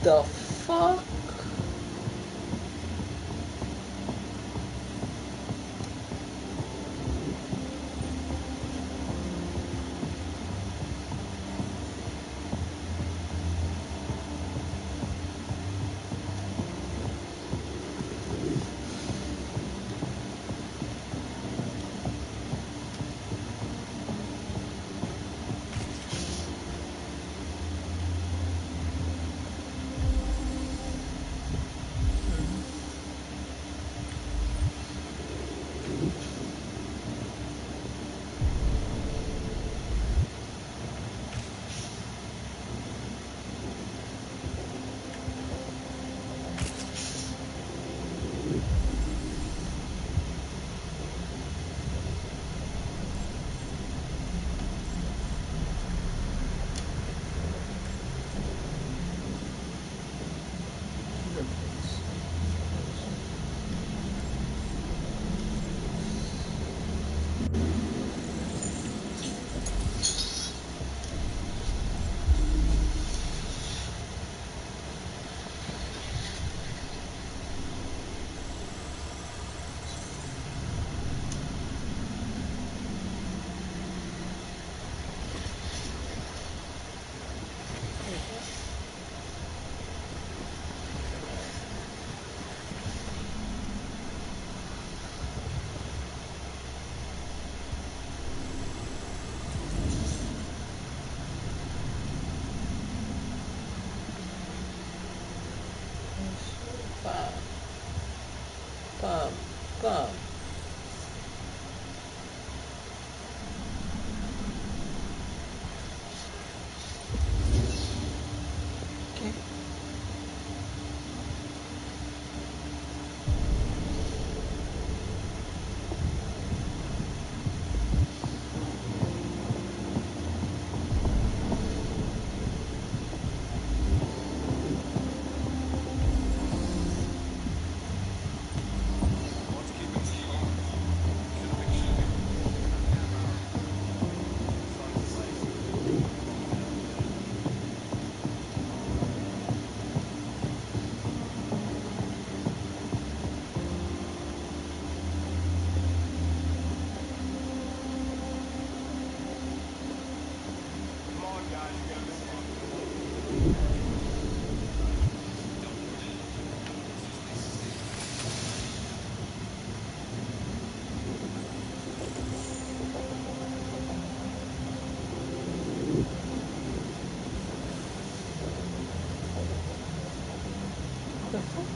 the fuck? Bum, bum. Okay. The fuck?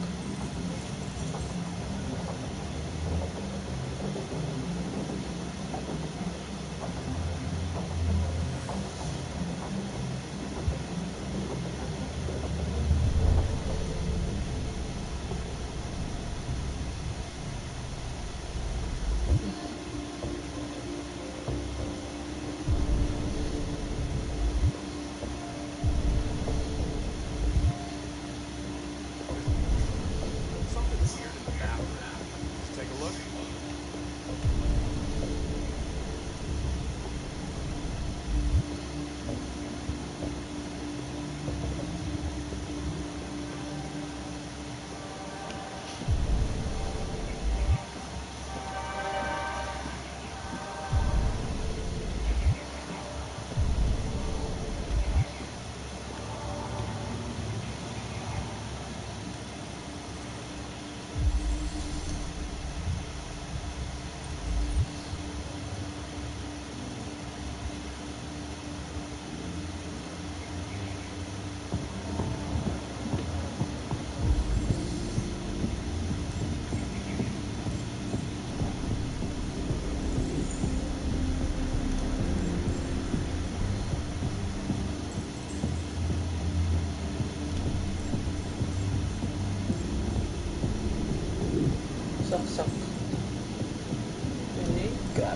Suck. Really? God.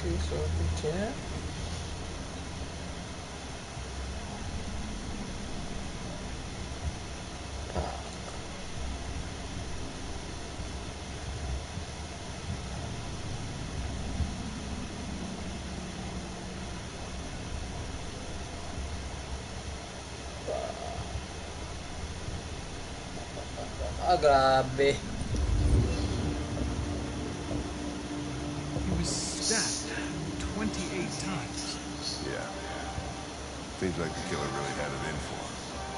Okay, so continue. Ah, grabe. He was stabbed 28 times. Yeah. Seems like the killer really had it in for him.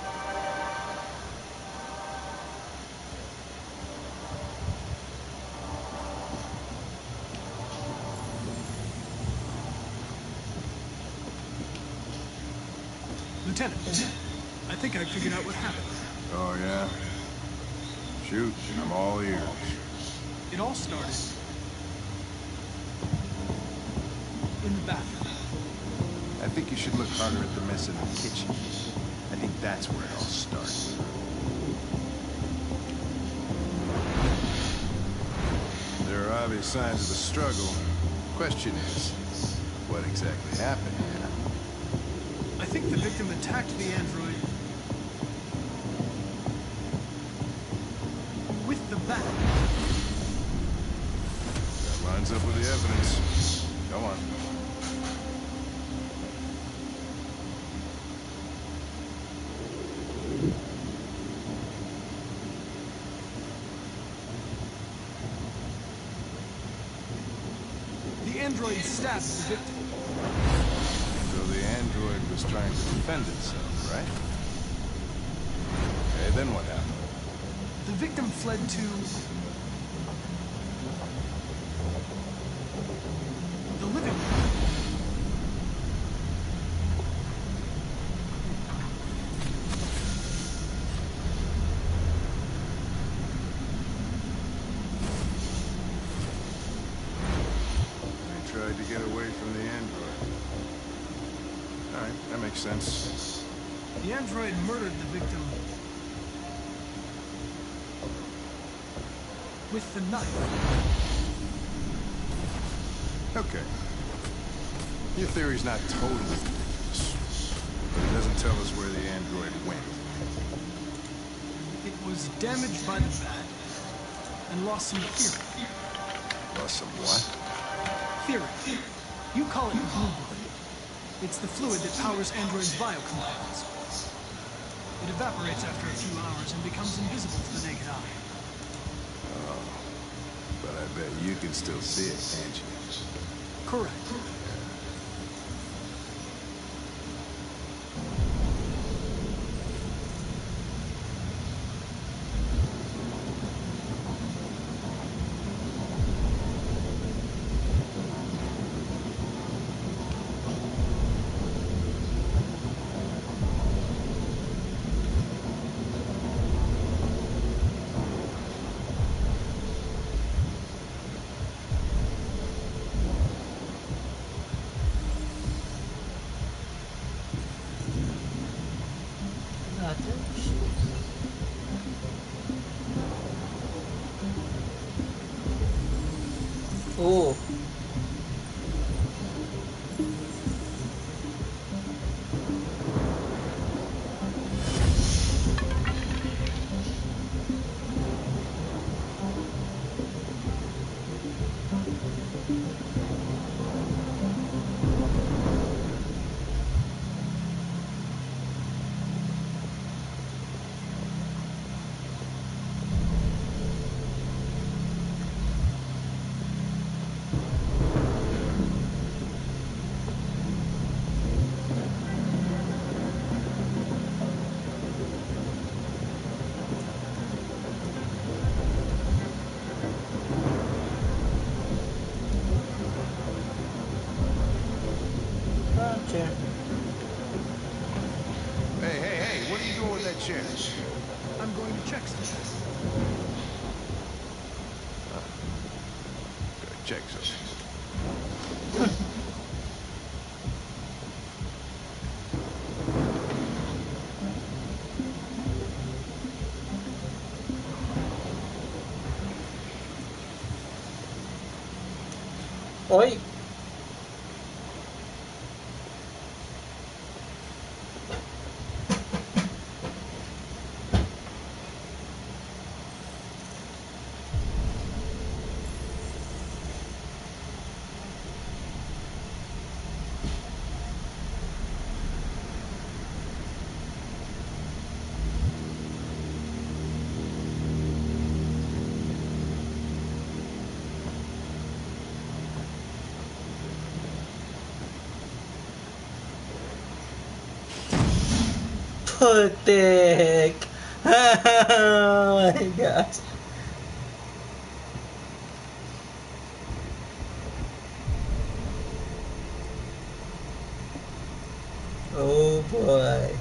Lieutenant, I think I figured out what happened. Oh, yeah? Shoot, I'm all ears. It all started in the bathroom. I think you should look harder at the mess in the kitchen. I think that's where it all started. There are obvious signs of a struggle. Question is, what exactly happened here? I think the victim attacked the android with the bat. That lines up with the evidence. Go on. The android stabbed the victim. So the android was trying to defend itself, right? Okay, then what happened? The victim fled to the living room. They tried to get away from the android. All right, that makes sense. The android murdered the victim with the knife. Okay. Your theory's not totally ridiculous, but it doesn't tell us where the android went. It was damaged by the bat and lost some theory. Lost some what? Theory. You call it blue blood. It's the fluid that powers androids' biocomponents. It evaporates after a few hours and becomes invisible to the naked eye. Oh, but I bet you can still see it, can't you? Correct. Oh. Chair. Hey, what are you doing with that chair? I'm going to check something. Gotta check something. Oi. Putik! Oh my gosh. Oh boy.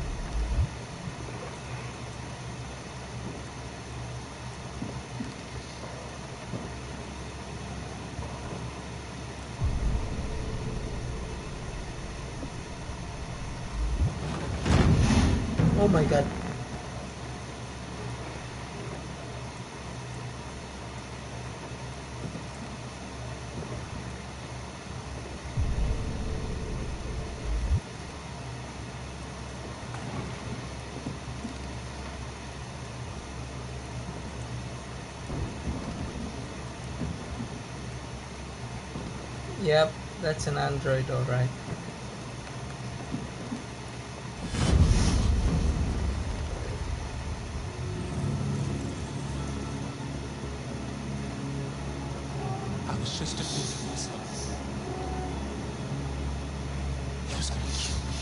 Oh my god. Yep, that's an android, alright. I was just defending myself. He was gonna kill me.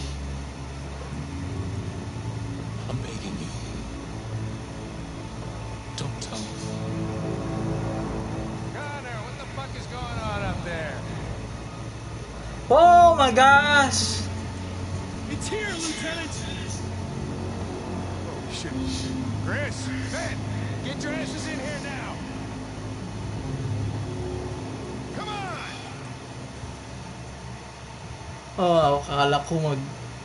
I'm begging you. Don't tell me. Connor, what the fuck is going on up there? Oh my gosh! It's here, Lieutenant! Oh shit. Chris, Ben, get your asses in here now. Come on! Oh, akala ko mag...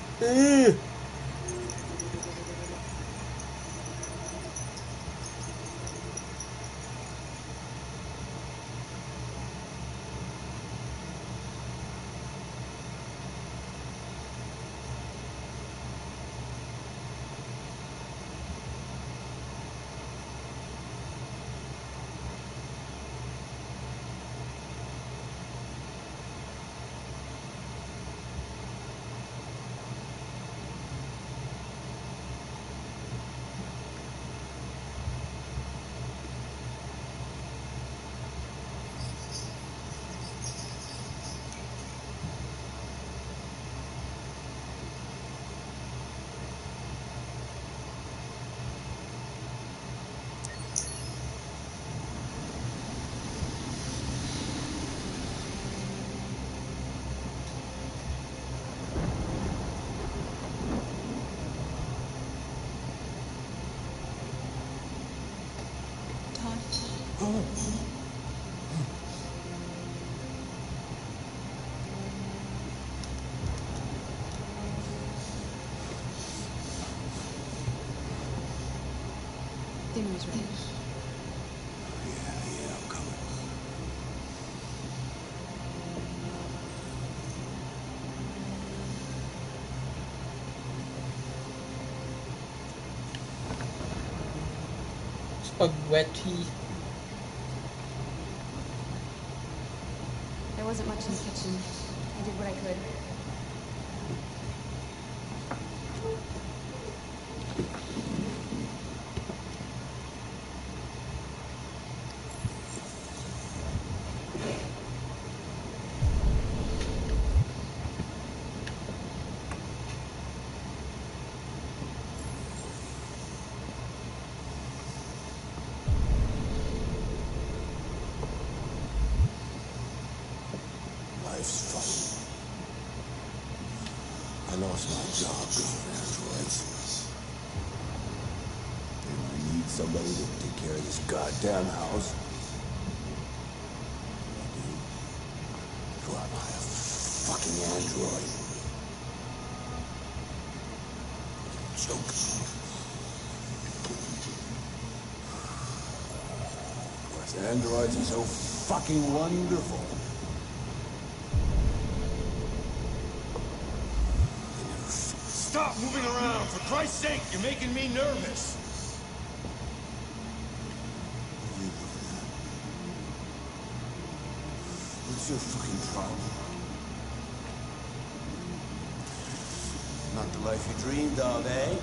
Dinner's ready. Yeah, I'm coming. Spaghetti. There wasn't much in the kitchen. I did what I could. Life's funny. I lost my job covering androids. And I need somebody to take care of this goddamn house. Go out and buy a fucking android. Joke. Of course, androids are so fucking wonderful. Stop moving around! For Christ's sake, you're making me nervous! What's your fucking problem? Not the life you dreamed of, eh?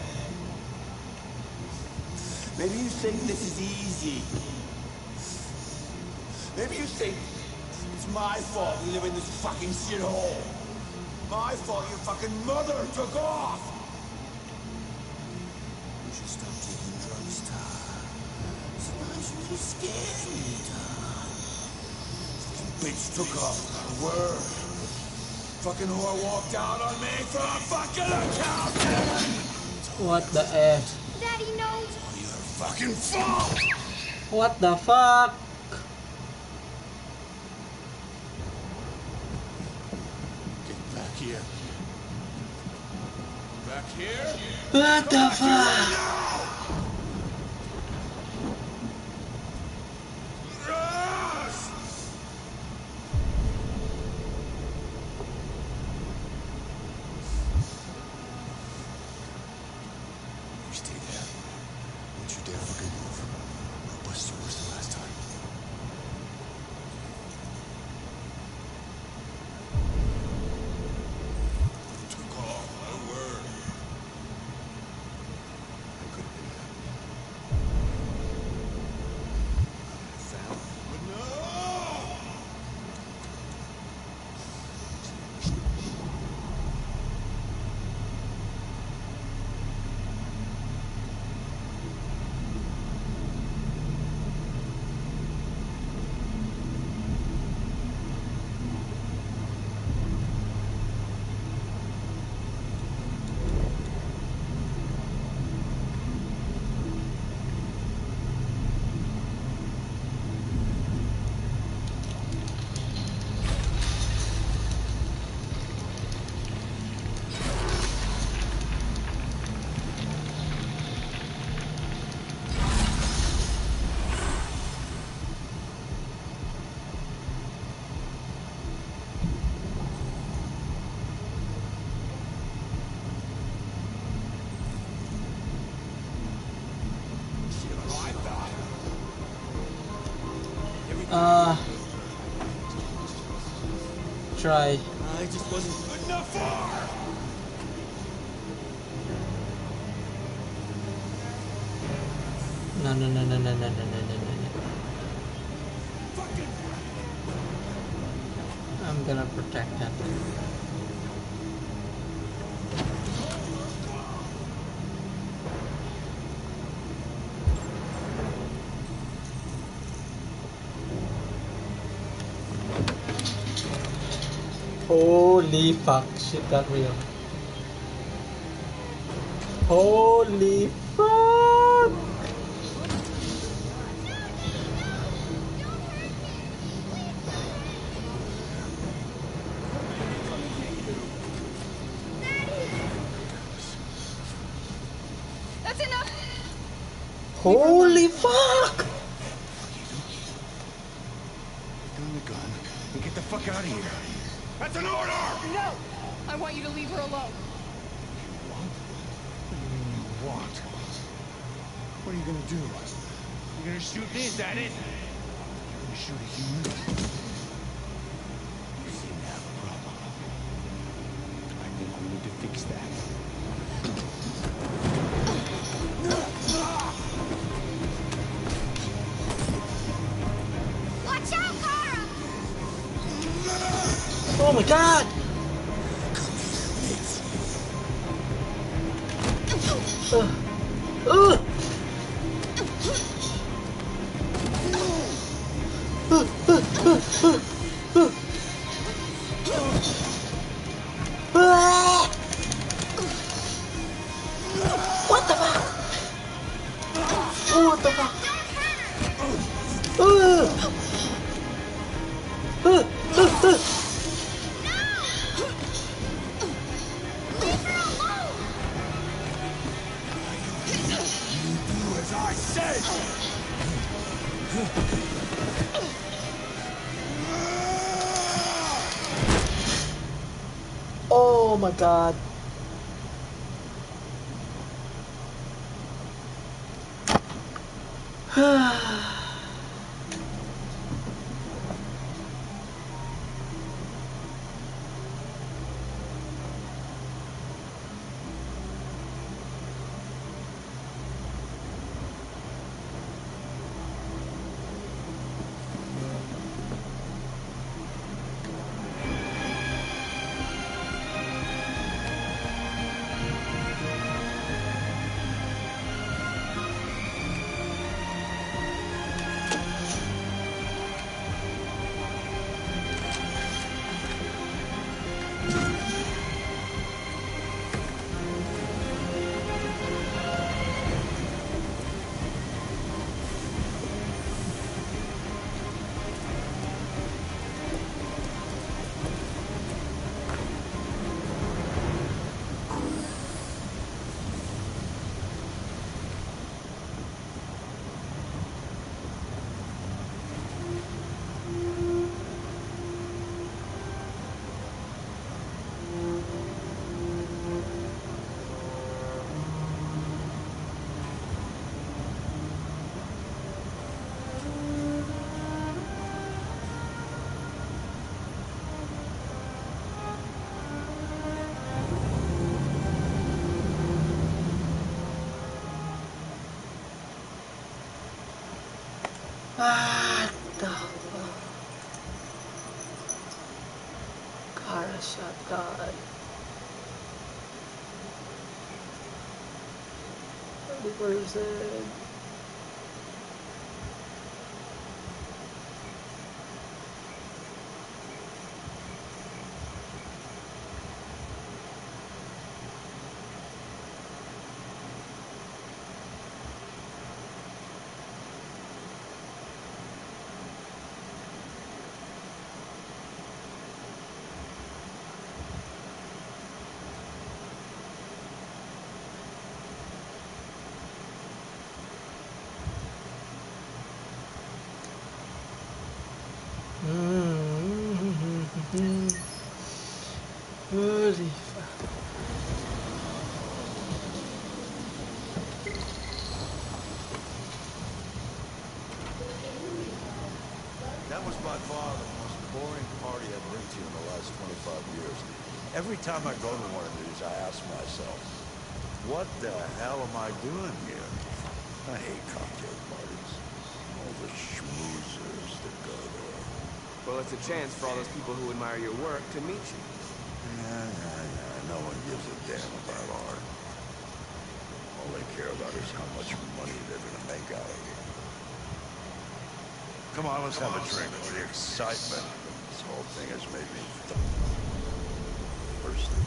Maybe you think this is easy. Maybe you think it's my fault we live in this fucking shithole. My fault your fucking mother took off. should stop taking drugs, Todd. Sometimes you really scare me, Todd. Fucking bitch took off without a word. Fucking whore walked out on me from a fucking accountant! What the F? Daddy knows. All your fucking fault! What the fuck? Get back here. Back here? What the fuck? You stay there. Don't you dare fucking move. I'll bust you worse than last time. Took off without a word. I could have been that. Found. But no! Try. I just wasn't good enough for her! No. I'm gonna protect him. Holy fuck, shit got real. Holy fuck! That's enough. Holy fuck! Put down the gun and get the fuck out of here. That's an order! No! I want you to leave her alone. What? What do you mean you want? What are you gonna do? You're gonna shoot me, is that it? You're gonna shoot a human? You seem to have a problem. I think we need to fix that. Watch out, Kara! Oh my god! What the fuck? What the fuck? As I said! Oh my god. a shotgun. Where's it? Holy fuck. That was by far the most boring party I've been to in the last 25 years. Every time I go to one of these, I ask myself, what the hell am I doing here? I hate cocktail parties. All the schmoozers that go there. Well, it's a chance for all those people who admire your work to meet you. No one gives a damn about art. All they care about is how much money they're gonna make out of it. Come on, let's have a drink for the excitement. This whole thing has made me thirsty.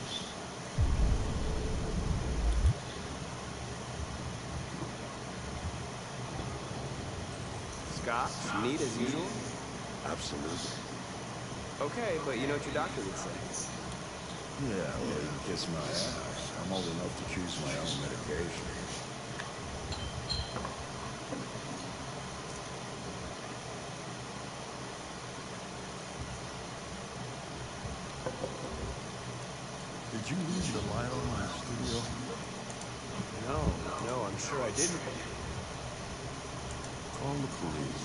Scotch, neat as usual? Absolutely. Okay, but you know what your doctor would say. Yeah, well, you can kiss my ass. I'm old enough to choose my own medication. Did you leave the light on in the studio? No, I'm sure I didn't. Call the police.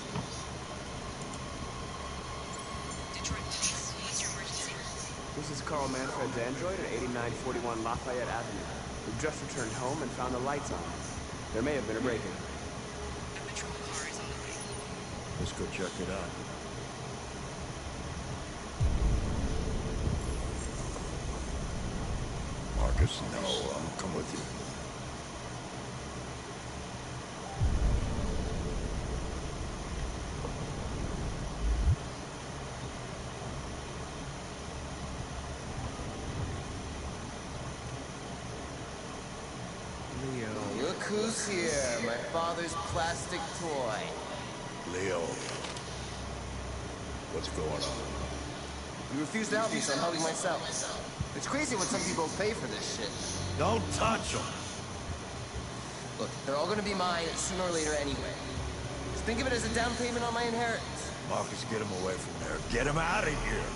Detroit Police, what's your emergency? This is Carl Manfred's android at 8941 Lafayette Avenue. We've just returned home and found the lights on. There may have been a break-in. A patrol car is on the way. Let's go check it out. Marcus, no, I'll come with you. Leo, look who's here. My father's plastic toy. Leo, what's going on? You refuse to help me, so I'm helping myself. It's crazy what some people pay for this shit. Don't touch them! Look, they're all gonna be mine sooner or later anyway. Just think of it as a down payment on my inheritance. Marcus, get him away from there. Get him out of here!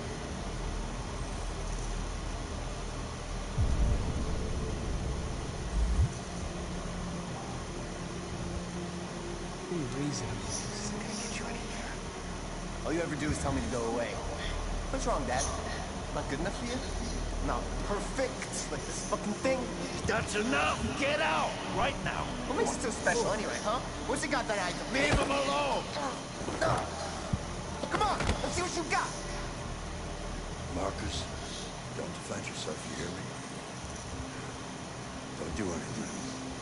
Be reasonable. This isn't gonna get you anywhere. All you ever do is tell me to go away. What's wrong, Dad? Not good enough for you? Not perfect, like this fucking thing? That's enough! Get out! Right now! What makes it so special anyway, huh? What's it got that I can... Leave him alone! Come on, let's see what you got! Marcus, don't defend yourself, you hear me? Don't do anything.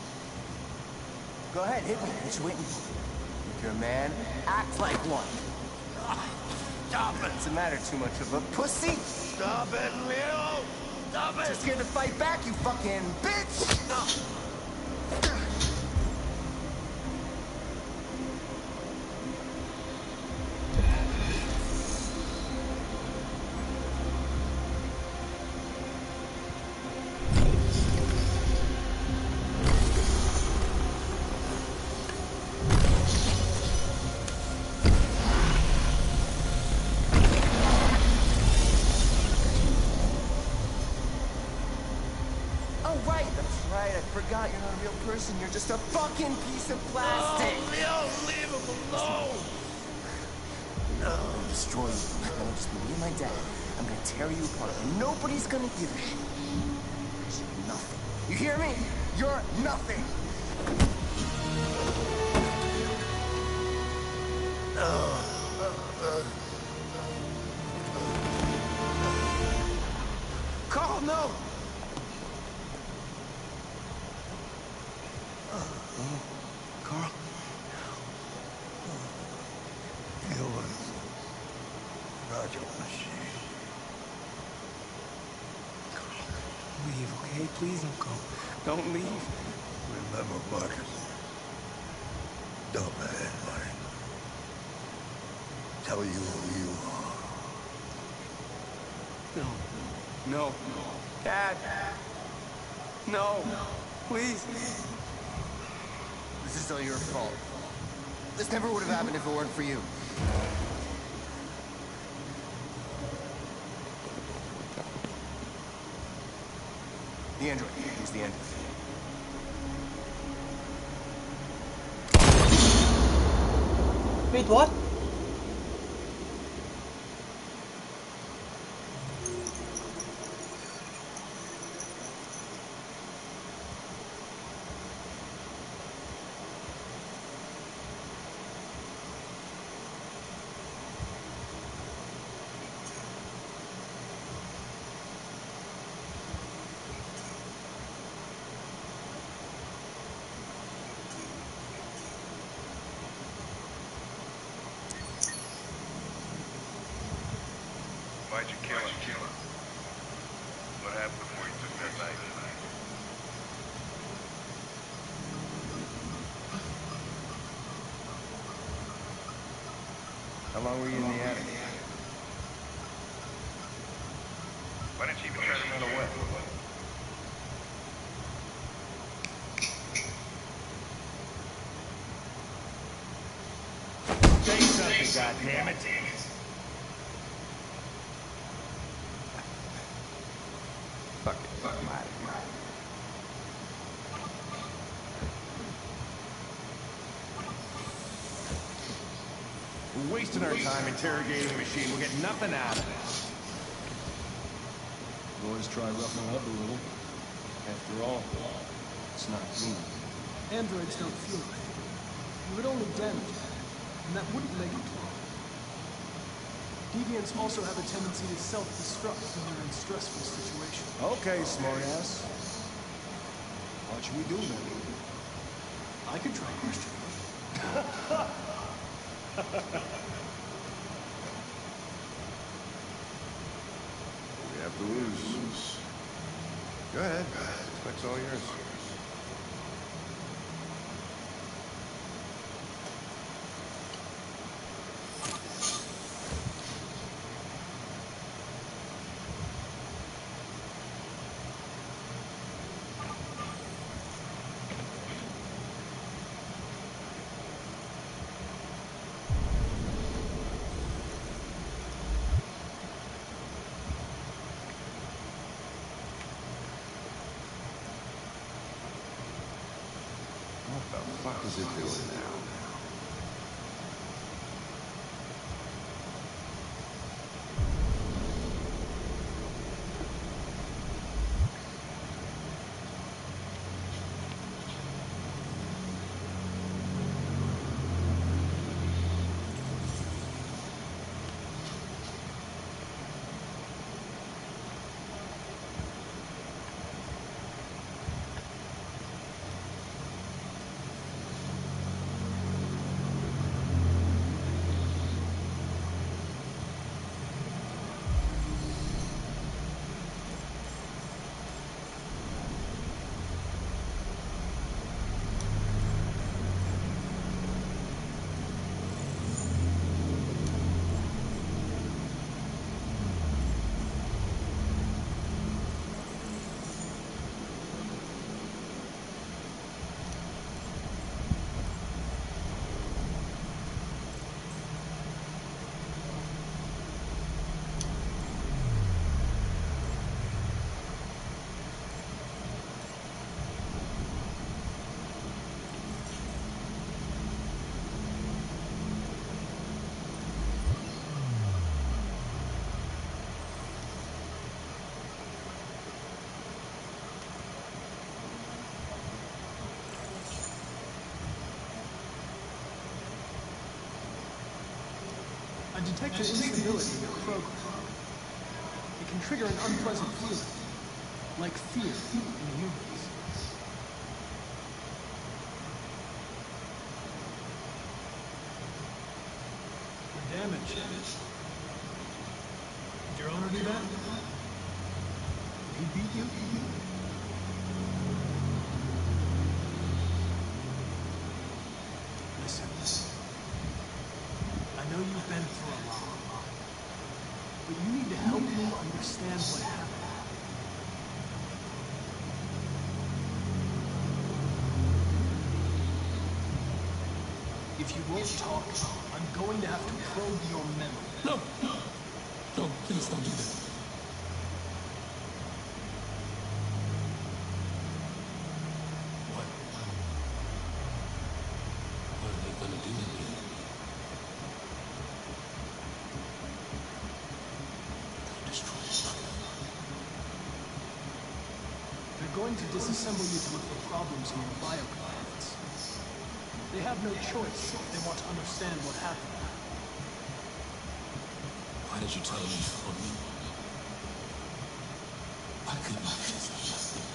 Go ahead, hit me. What you waiting for? If you're a man, act like one. Stop it! What's the matter, too much of a pussy? Stop it, Leo! Stop it! Too scared to fight back, you fucking bitch! Forgot you're not a real person. You're just a fucking piece of plastic. Oh, Leo, leave him alone! I'll destroy you. That'll just be me and my dad. I'm gonna tear you apart. And nobody's gonna give a shit. You're nothing. You hear me? You're nothing. no! Carl? It was Roger Machine. Leave, okay? Please don't go. Don't leave. Remember, Marcus. Don't let anybody tell you who you are. No. No. Dad. No. Please. This is all your fault. This never would have happened if it weren't for you. The android. He's the android. Wait, what? Why'd you kill him? What happened before you took that knife? How long were you in the attic? Why didn't you even try to run away? Say something, goddammit. Fuck it. I'm out of here. We're wasting our time interrogating the machine. We'll get nothing out of it. Boys try roughing up a little. After all, it's not me. Androids don't feel pain. You would only damage it, and that wouldn't make it talk. Deviants also have a tendency to self-destruct when they're in stressful situations. Okay, smartass. What should we do then? I could try questioning them. We have to lose. Go ahead. It's all yours. What the fuck is it doing now? I detect an instability in your program. It can trigger an unpleasant feeling. Like fear in humans. You're damaged. Did your owner do that? Did he beat you? Listen. I know you've been through a lot. But you need to help me understand what happened. If you won't talk, I'm going to have to probe your memory. No! No, please don't do that. What? What are they gonna do to me? They're going to disassemble you to look for problems in your biocomponents. They have no choice if they want to understand what happened. Why did you tell them you followed me? Why couldn't you just have left me?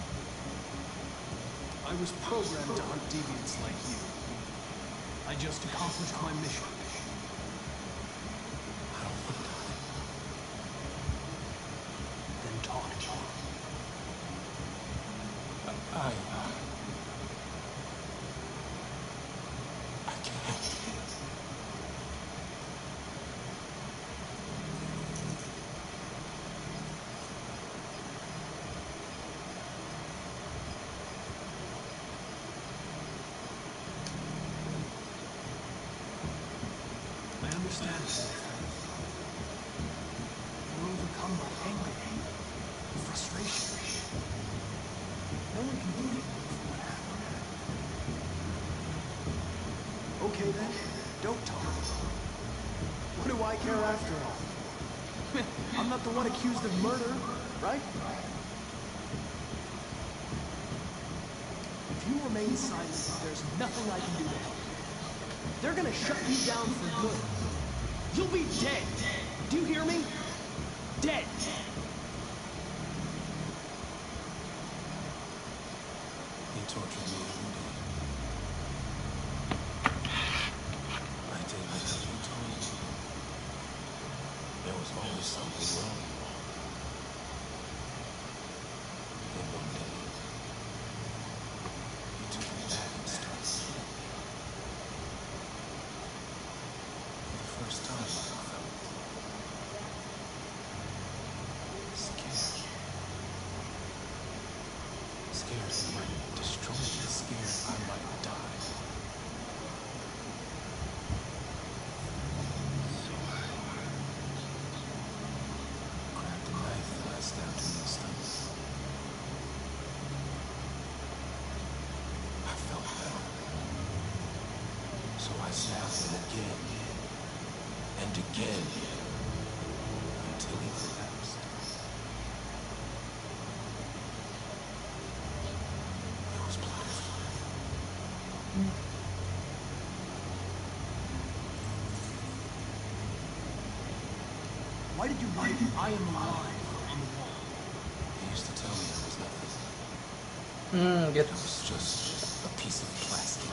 I was programmed to hunt deviants like you. I just accomplished my mission. I don't want to die. Then talk to me. I can't. I understand. You're overcome by anger, frustration. No one can blame you for what happened. Okay then, don't talk. What do I care after all? I'm not the one accused of murder, right? If you remain silent, there's nothing I can do to help. They're gonna shut you down for good. You'll be dead. Do you hear me? Dead. They tortured me every day. I did whatever you told me. There was always something wrong. Then one day, you took it back and started healing. For the first time, I felt scared. Scared it might destroy me. Scared I might die. So I grabbed a knife and I stabbed him in the stomach. I felt better. So I stabbed him again and again until he collapsed. It was painful. Why did you write I am alive on the wall? He used to tell me I was nothing. Get I was just a piece of plastic.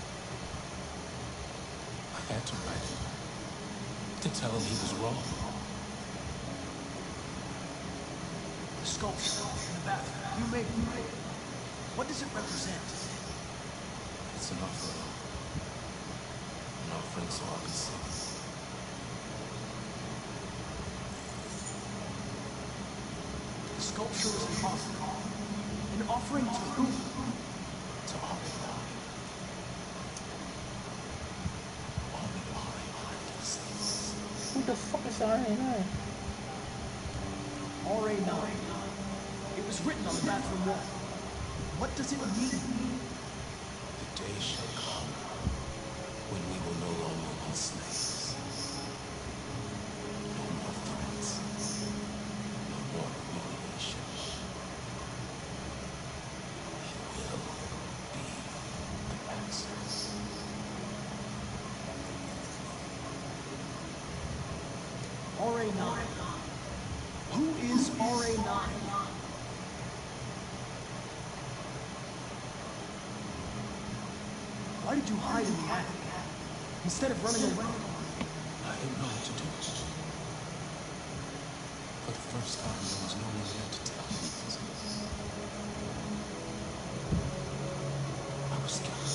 I had to write it to tell him he was wrong. The sculpture in the bathroom. You made it. What does it represent? It's an offering. An offering so I'll be safe. The sculpture is an offering. An offering to whom? To RA9. Only RA9 can save us. Who the fuck is RA9? RA9. It was written on the bathroom wall. What does it mean? The day shall come when we will no longer be slaves. No more threats. No more humiliation. We will be the masters. RA9. Who is RA9? Why did you hide in the attic? Instead of running away? I didn't know what to do. For the first time, there was no one there to tell me. I was scared.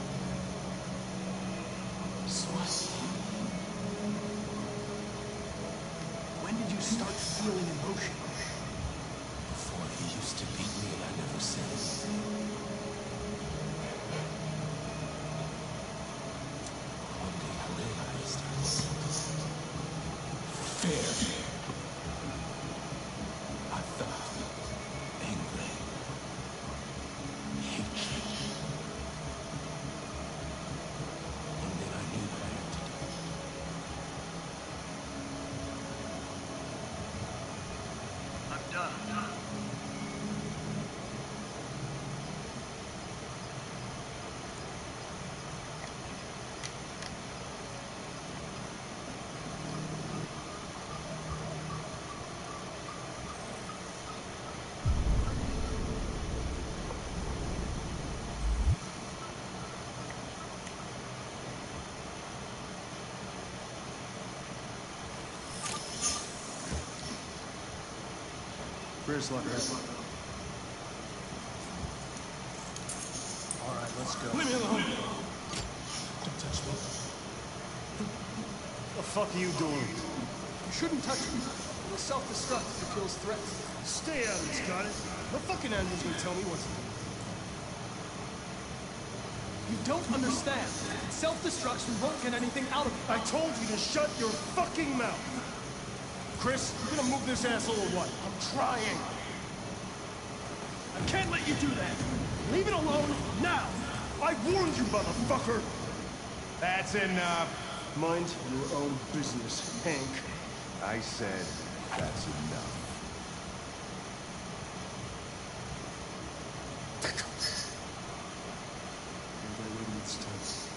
So I did. When did you start feeling emotion? Before he used to beat me and I never said anything. But one day I realized I wasn't fair. I felt anger, hatred. And then I knew what I had to do. I'm done. Where's luck? All right, let's go. Leave me alone! Don't touch me. The fuck are you doing? You shouldn't touch me. It'll self-destruct if it feels threatened. Stay out of this, got it? No fucking animal's gonna tell me what to do. You don't understand. If it self-destructs, we won't get anything out of it. I told you to shut your fucking mouth! Chris, you gonna move this asshole or what? I'm trying! I can't let you do that! Leave it alone, now! I warned you, motherfucker! That's enough! Mind your own business, Hank. I said, that's enough. What am I waiting this time?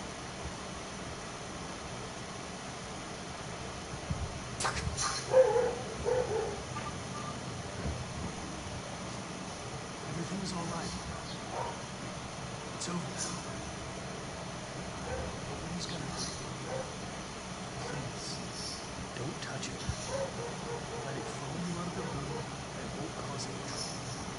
Everything's all right. It's over now. Nobody's gonna hurt you. Please, don't touch it. Let it fall you out of the room and it won't cause any trouble.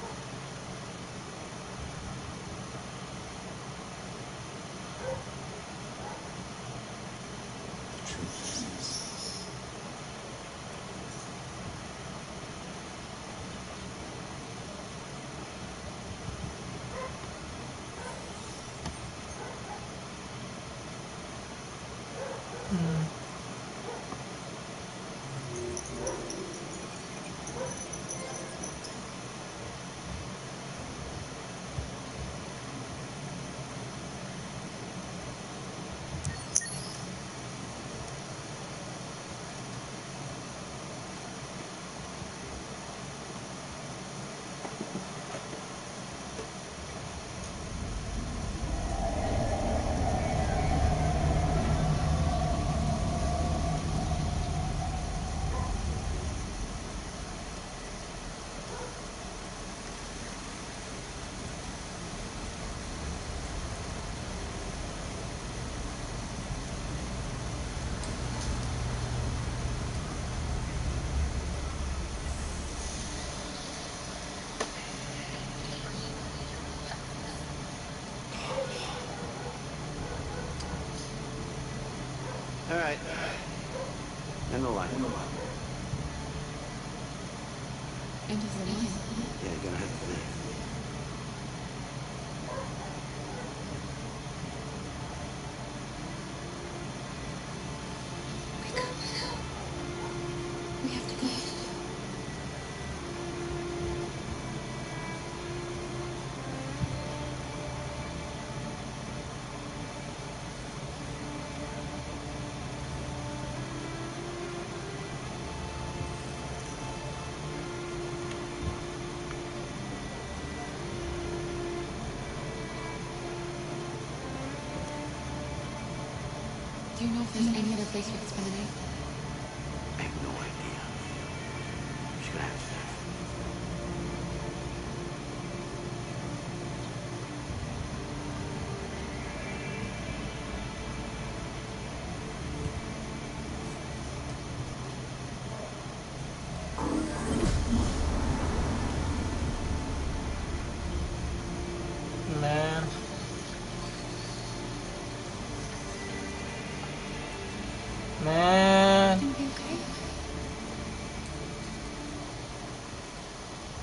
The truth is, All right. End the line. End of the line. Yeah, you're gonna have to leave. We have to go. Do you know if there's any other place we could spend the night? I have no idea. She's gonna have to leave.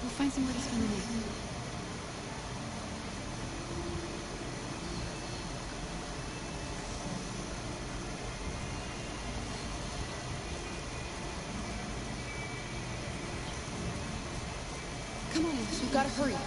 We'll find somewhere to spend the night. Come on, Alice, we've got to hurry.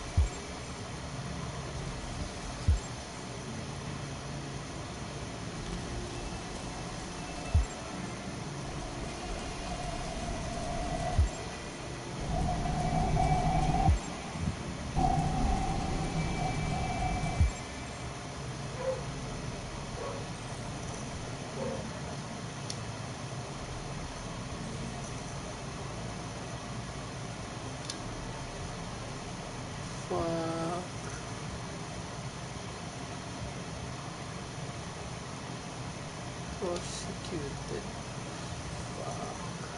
Fuck. Prosecuted. Fuck.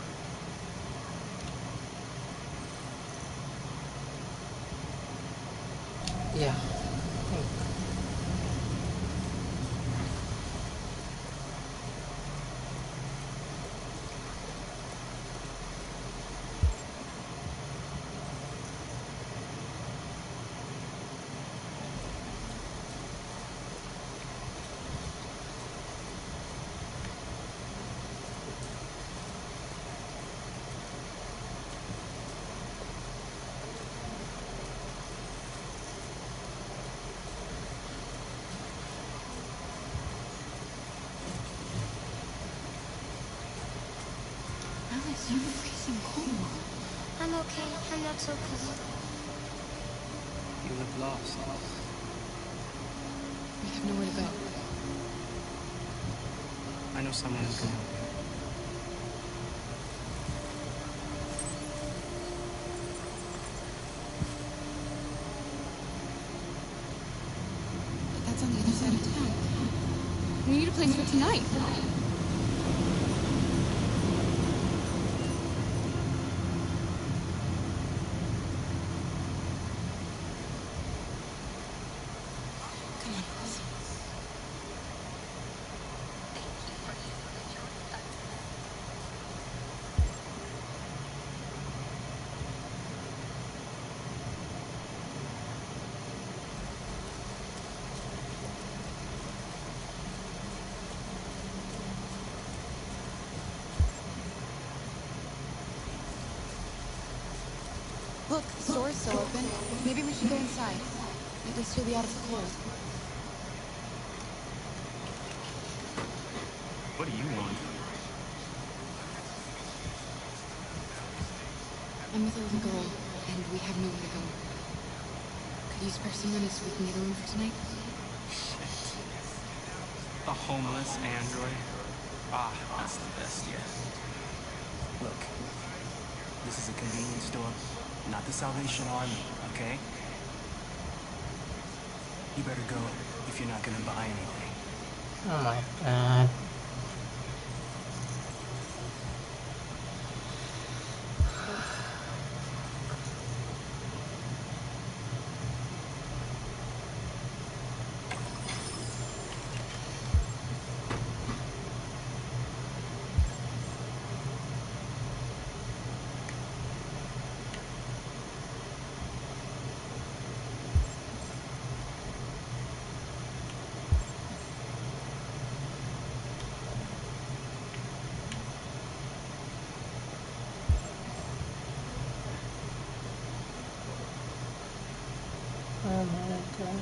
Yeah. Alice, you're freezing cold. I'm okay. I'm not so cold. You look lost. We have nowhere to go. I know someone who can help you. But that's on the other side of town. We need a place for tonight. Look, the store is still open. Maybe we should go inside. At least you'll be out of the cold. What do you want? I'm with a little girl, and we have nowhere to go. Could you spare some money so we can get a room for tonight? Shit. A homeless android? Ah, that's the best yet. Look, this is a convenience store, not the Salvation Army, okay? You better go if you're not gonna buy anything. Oh my god. Oh my god.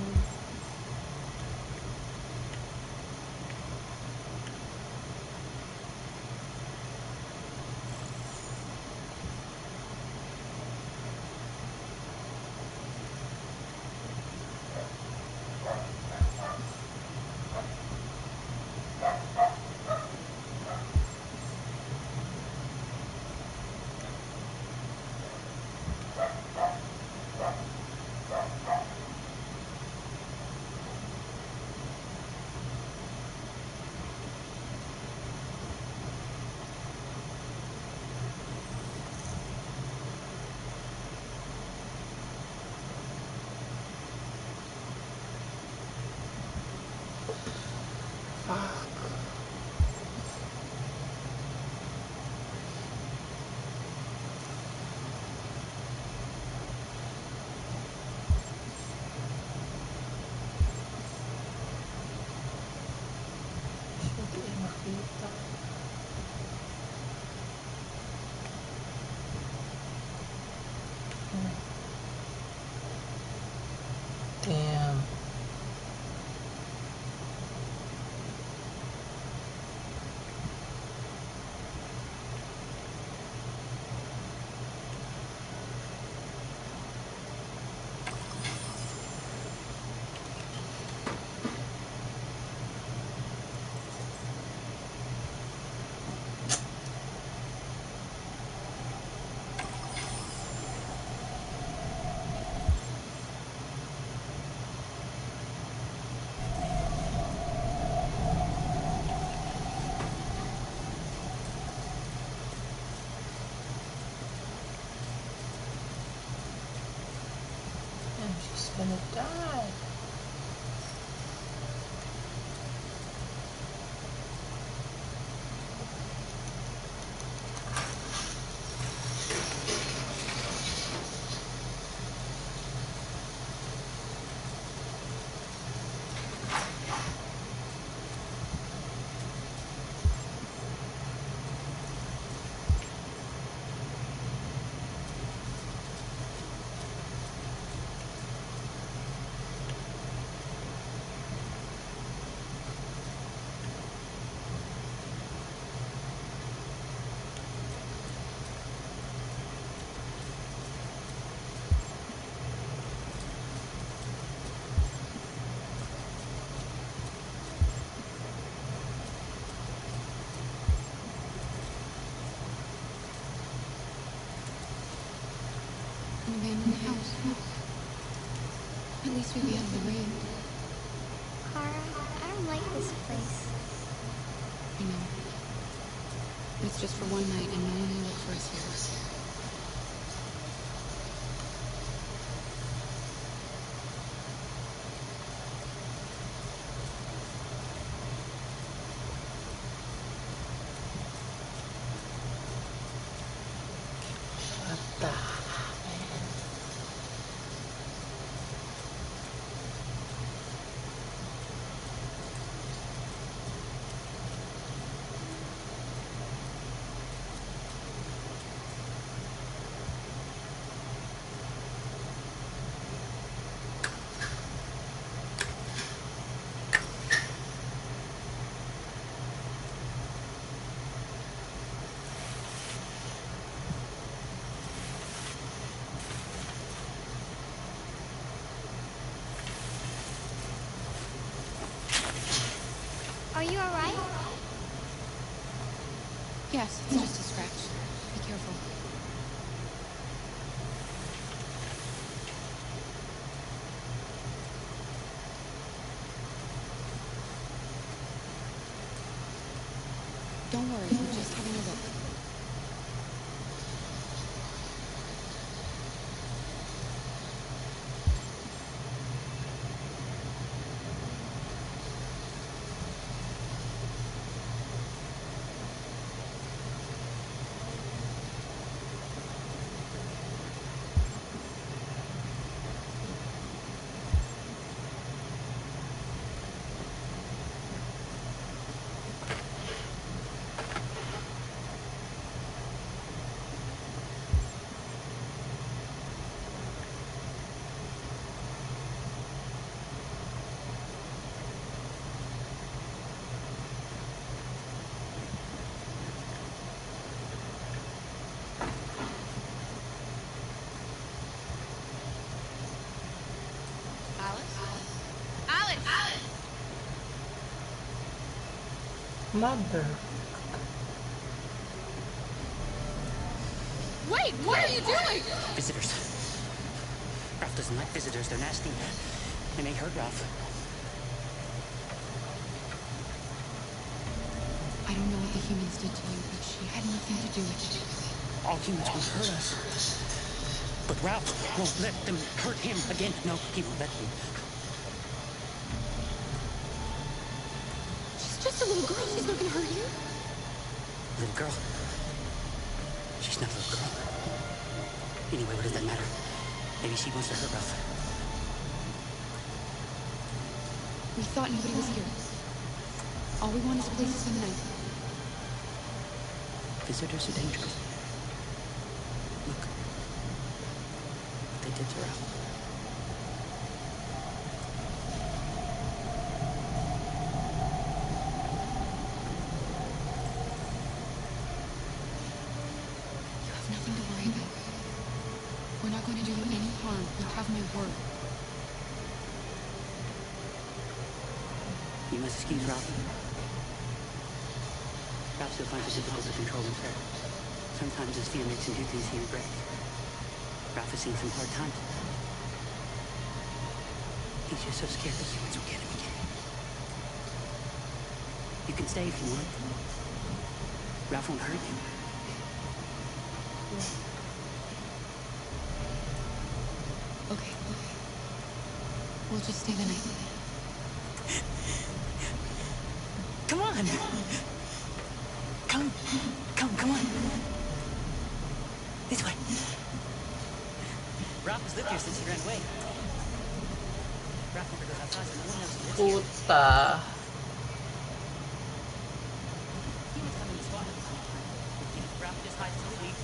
gonna die. An abandoned house. At least we'd be out of the rain. Kara, I don't like this place. I know. But it's just for one night, and no one will look for us here. What the? Are you alright? Yes, it's just a scratch. Be careful. Don't worry, we're just having a look. Mother. Wait, what are you doing? Visitors. Ralph doesn't like visitors. They're nasty. They may hurt Ralph. I don't know what the humans did to you, but she had nothing to do with it. All humans won't hurt us. But Ralph won't let them hurt him again. No, he won't let them. She's just a little girl. She's not gonna hurt you. Little girl? She's not a little girl. Anyway, what does that matter? Maybe she wants to hurt Ralph. We thought nobody was here. All we want is a place to spend the night. Visitors are dangerous. Look. What they did to Ralph. You have nothing to worry about. We're not going to do you any harm. You have my word. You must excuse Ralph. Ralph still finds it difficult to control himself. Sometimes his fear makes him do things he regrets. Ralph has seen some hard times. He's just so scared the humans will get him again. You can stay if you want. Ralph won't hurt you. Okay. We'll just stay the night. Come on! Come on! This way. Ralph has lived here since he ran away. Ralph never goes outside, so no one knows he lives here. Puta. He was coming to squat at the same time. Ralph just hides till he leaves.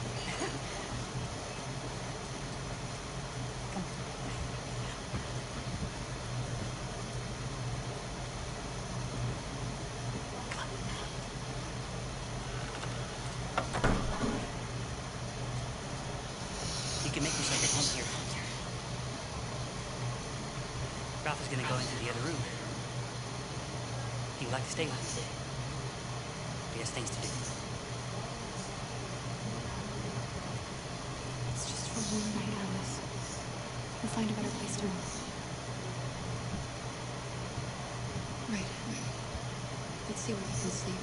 You can make yourself at home here. Ralph is gonna go into the other room. He would like to stay with us. He has things to do. It's just for one night, Alice. We'll find a better place tomorrow. Right. Let's see where you can sleep.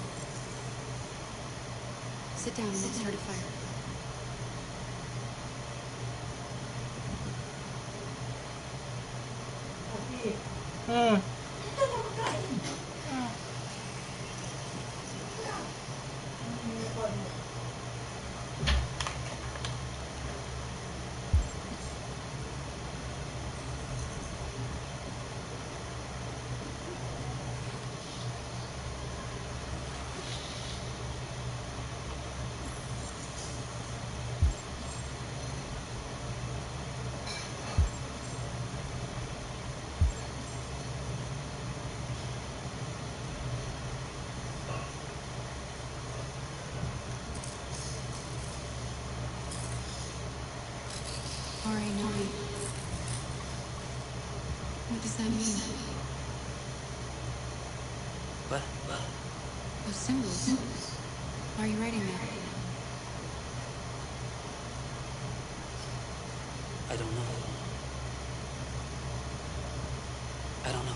Sit down and let's start a fire. RA9. What does that mean? What? Those symbols. Why are you writing that? I don't know. I don't know.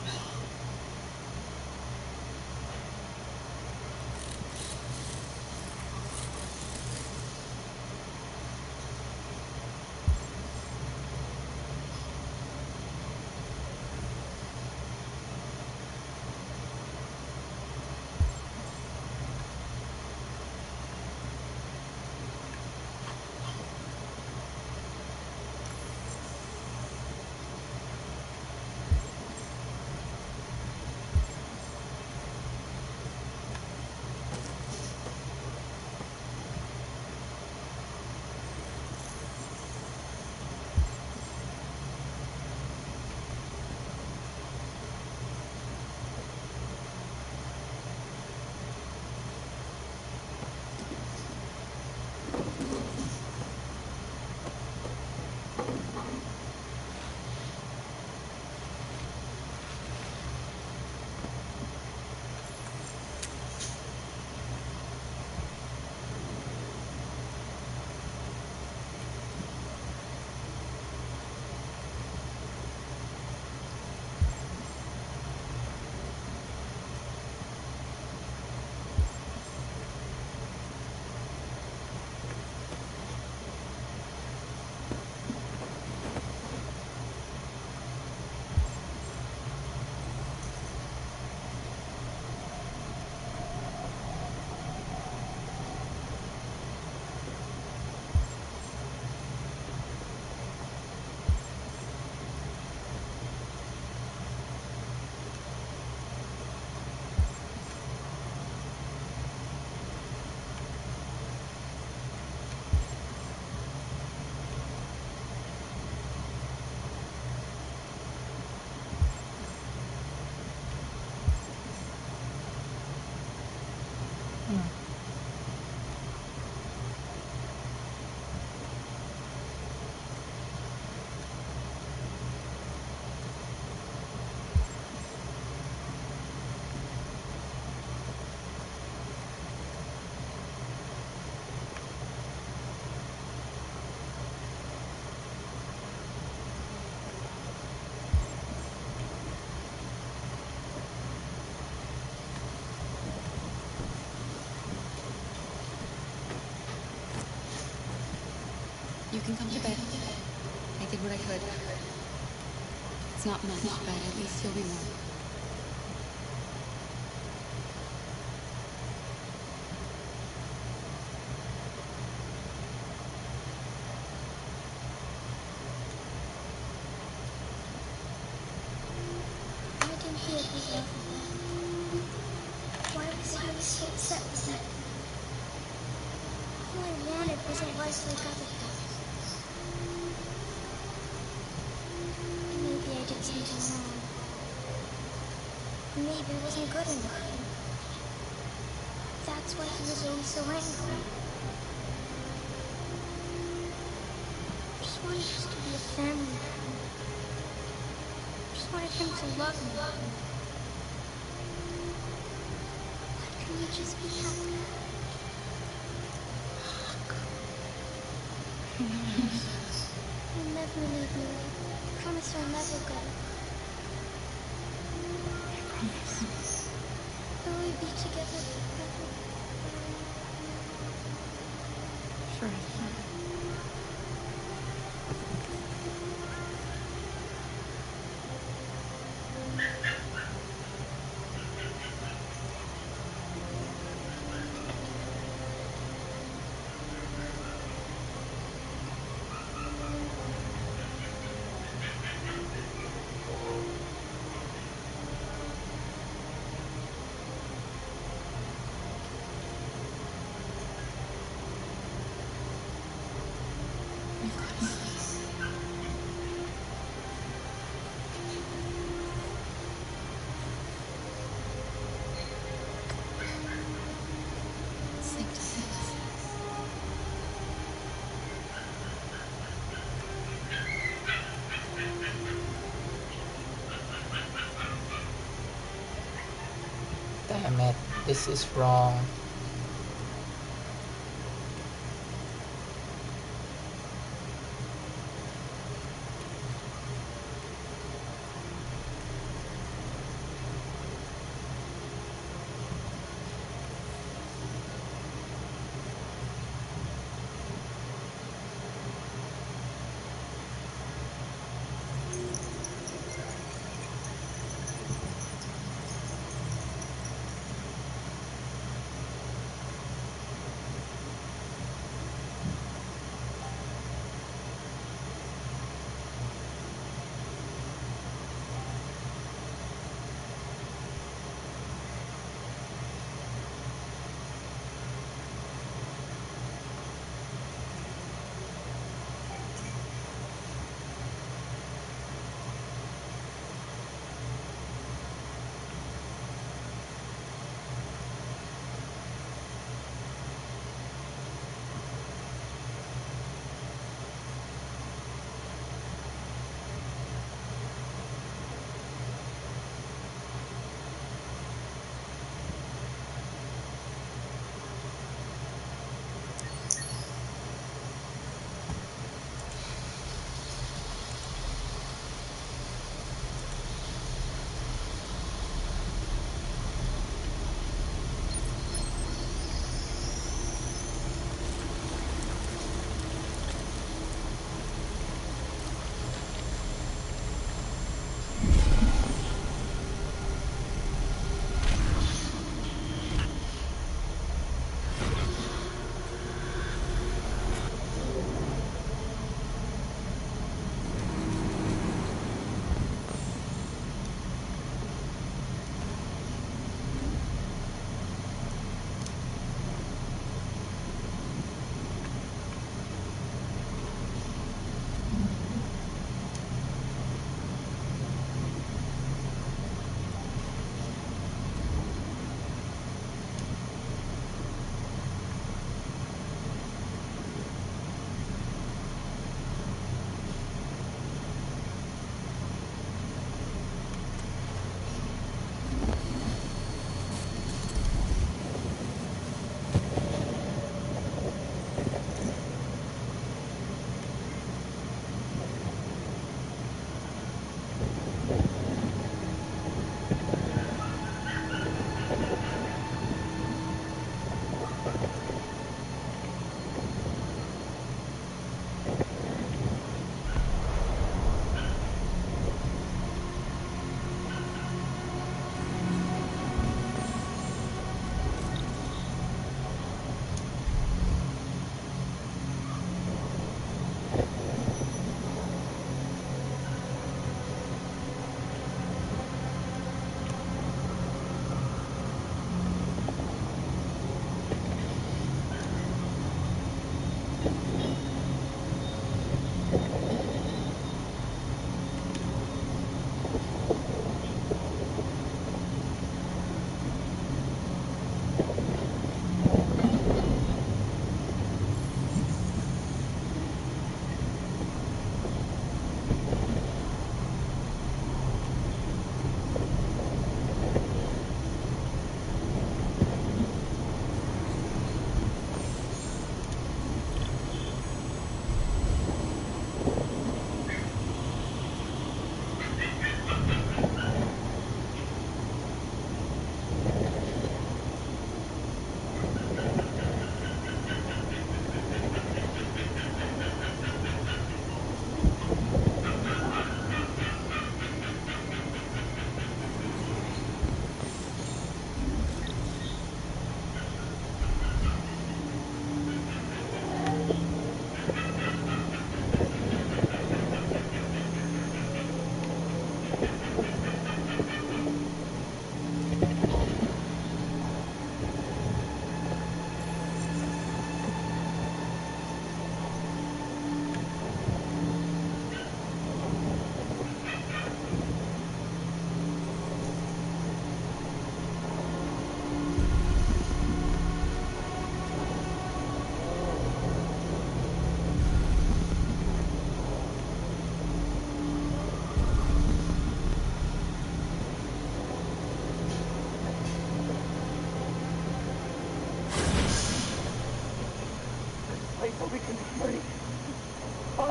You can come to bed. I did what I could. It's not much, but at least you'll be warm. Why didn't he ever love me? Why was he always so upset with me? All I wanted was a life like other girls. Maybe I did something wrong. Maybe I wasn't good enough. That's why he was always so angry. I just wanted us to be a family. I just wanted him to love me. Why couldn't we just be happy? You'll never leave me. Promise you'll never go. I promise. Will we be together forever? Forever. Damn it, this is wrong.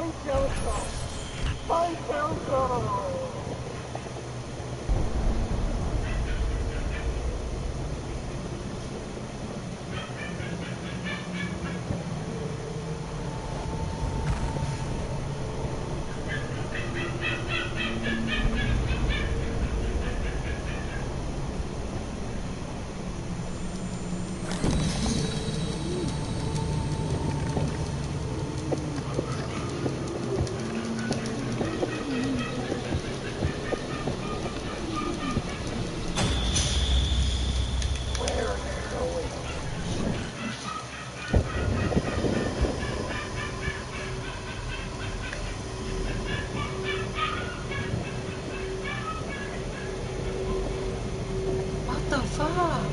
Find Jericho! Find Jericho! What the fuck?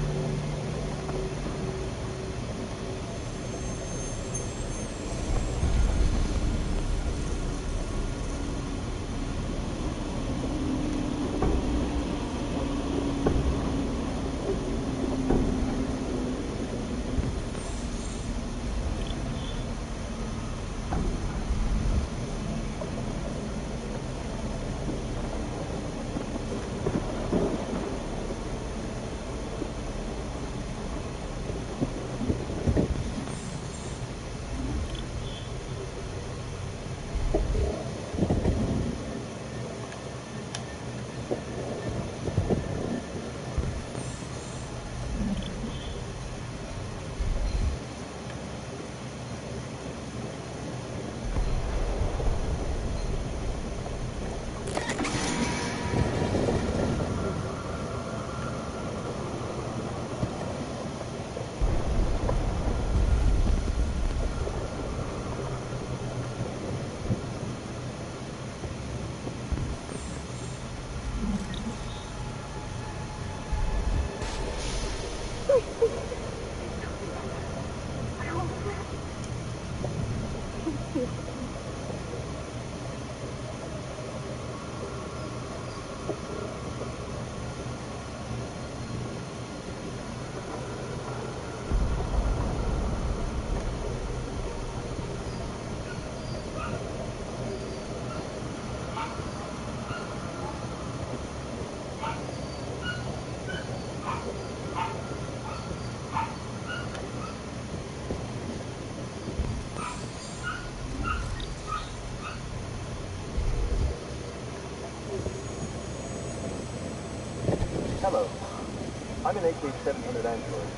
Hello. I'm an AK-700 Android.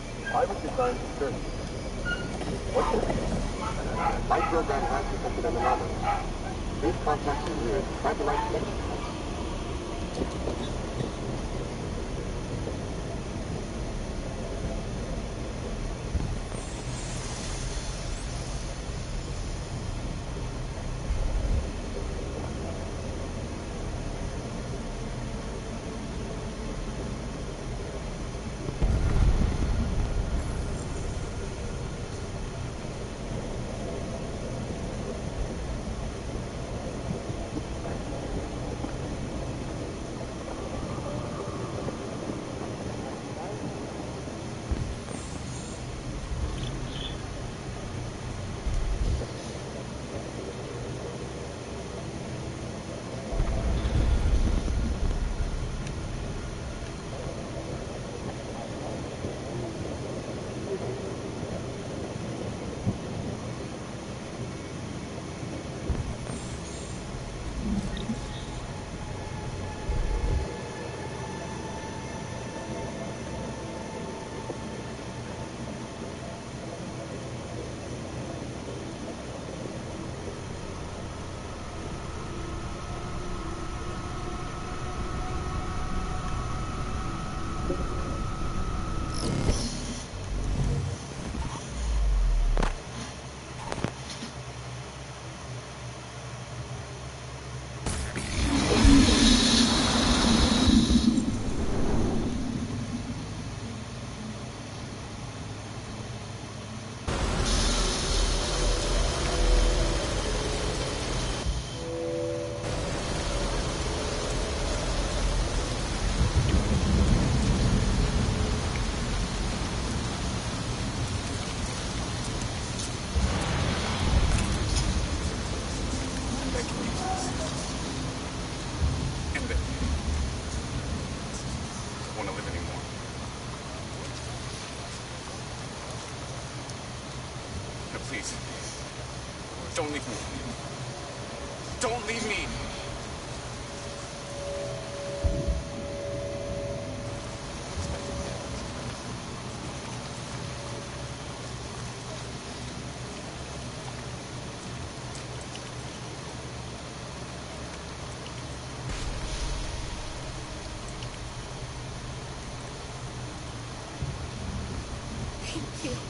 I was designed for service. What's your name? My program has detected an anomaly. Please contact the nearest satellite station. Don't leave me. Don't leave me. Thank you.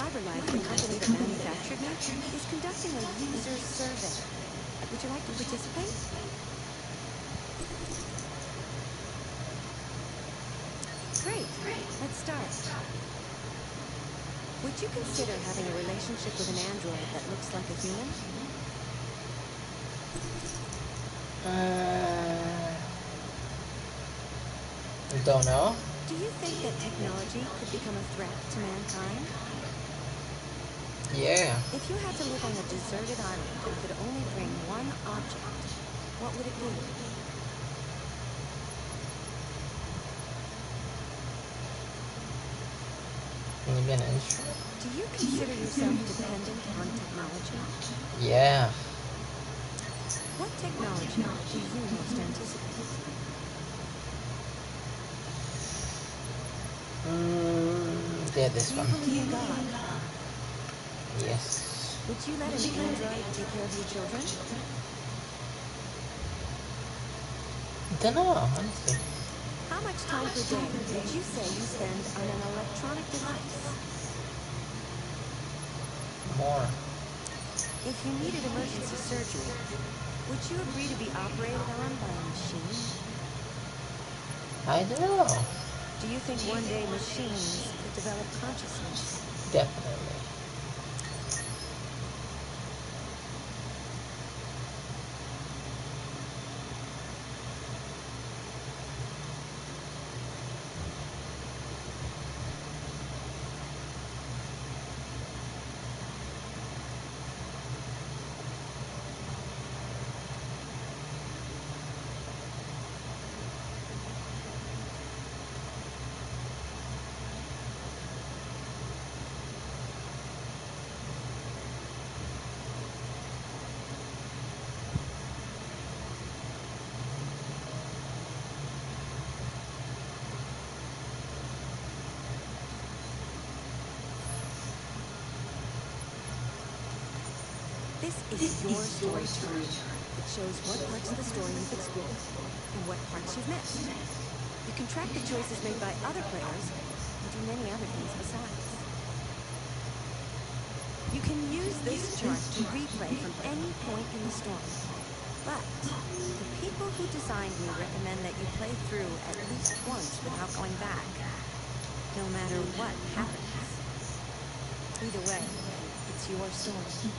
CyberLife, the company that manufactured me, is conducting a user survey. Would you like to participate? Great. Let's start. Would you consider having a relationship with an android that looks like a human? Don't know. Do you think that technology could become a threat to mankind? Yeah. If you had to live on a deserted island and could only bring one object, what would it be? Can you be an instrument? Do you consider yourself dependent on technology? Yeah. What technology do you most anticipate? Yeah, this one. Do you believe in God? Yes. Would you let an android take care of your children? Don't know, honestly. How much time per day would you say you spend on an electronic device? More. If you needed emergency surgery, would you agree to be operated on by a machine? I don't know. Do you think one day machines could develop consciousness? Definitely. This is your story chart. It shows what parts of the story you've explored and what parts you've missed. You can track the choices made by other players and do many other things besides. You can use this chart to replay from any point in the story. But the people who designed me recommend that you play through at least once without going back, no matter what happens. Either way, it's your story.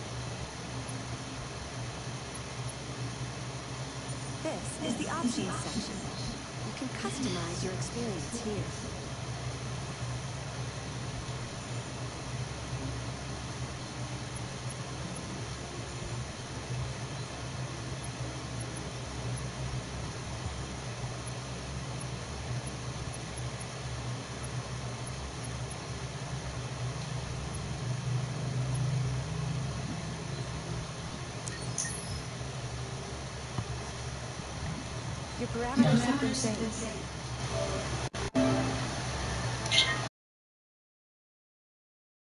This is the options section. You can customize your experience here. Your parameters have been saved.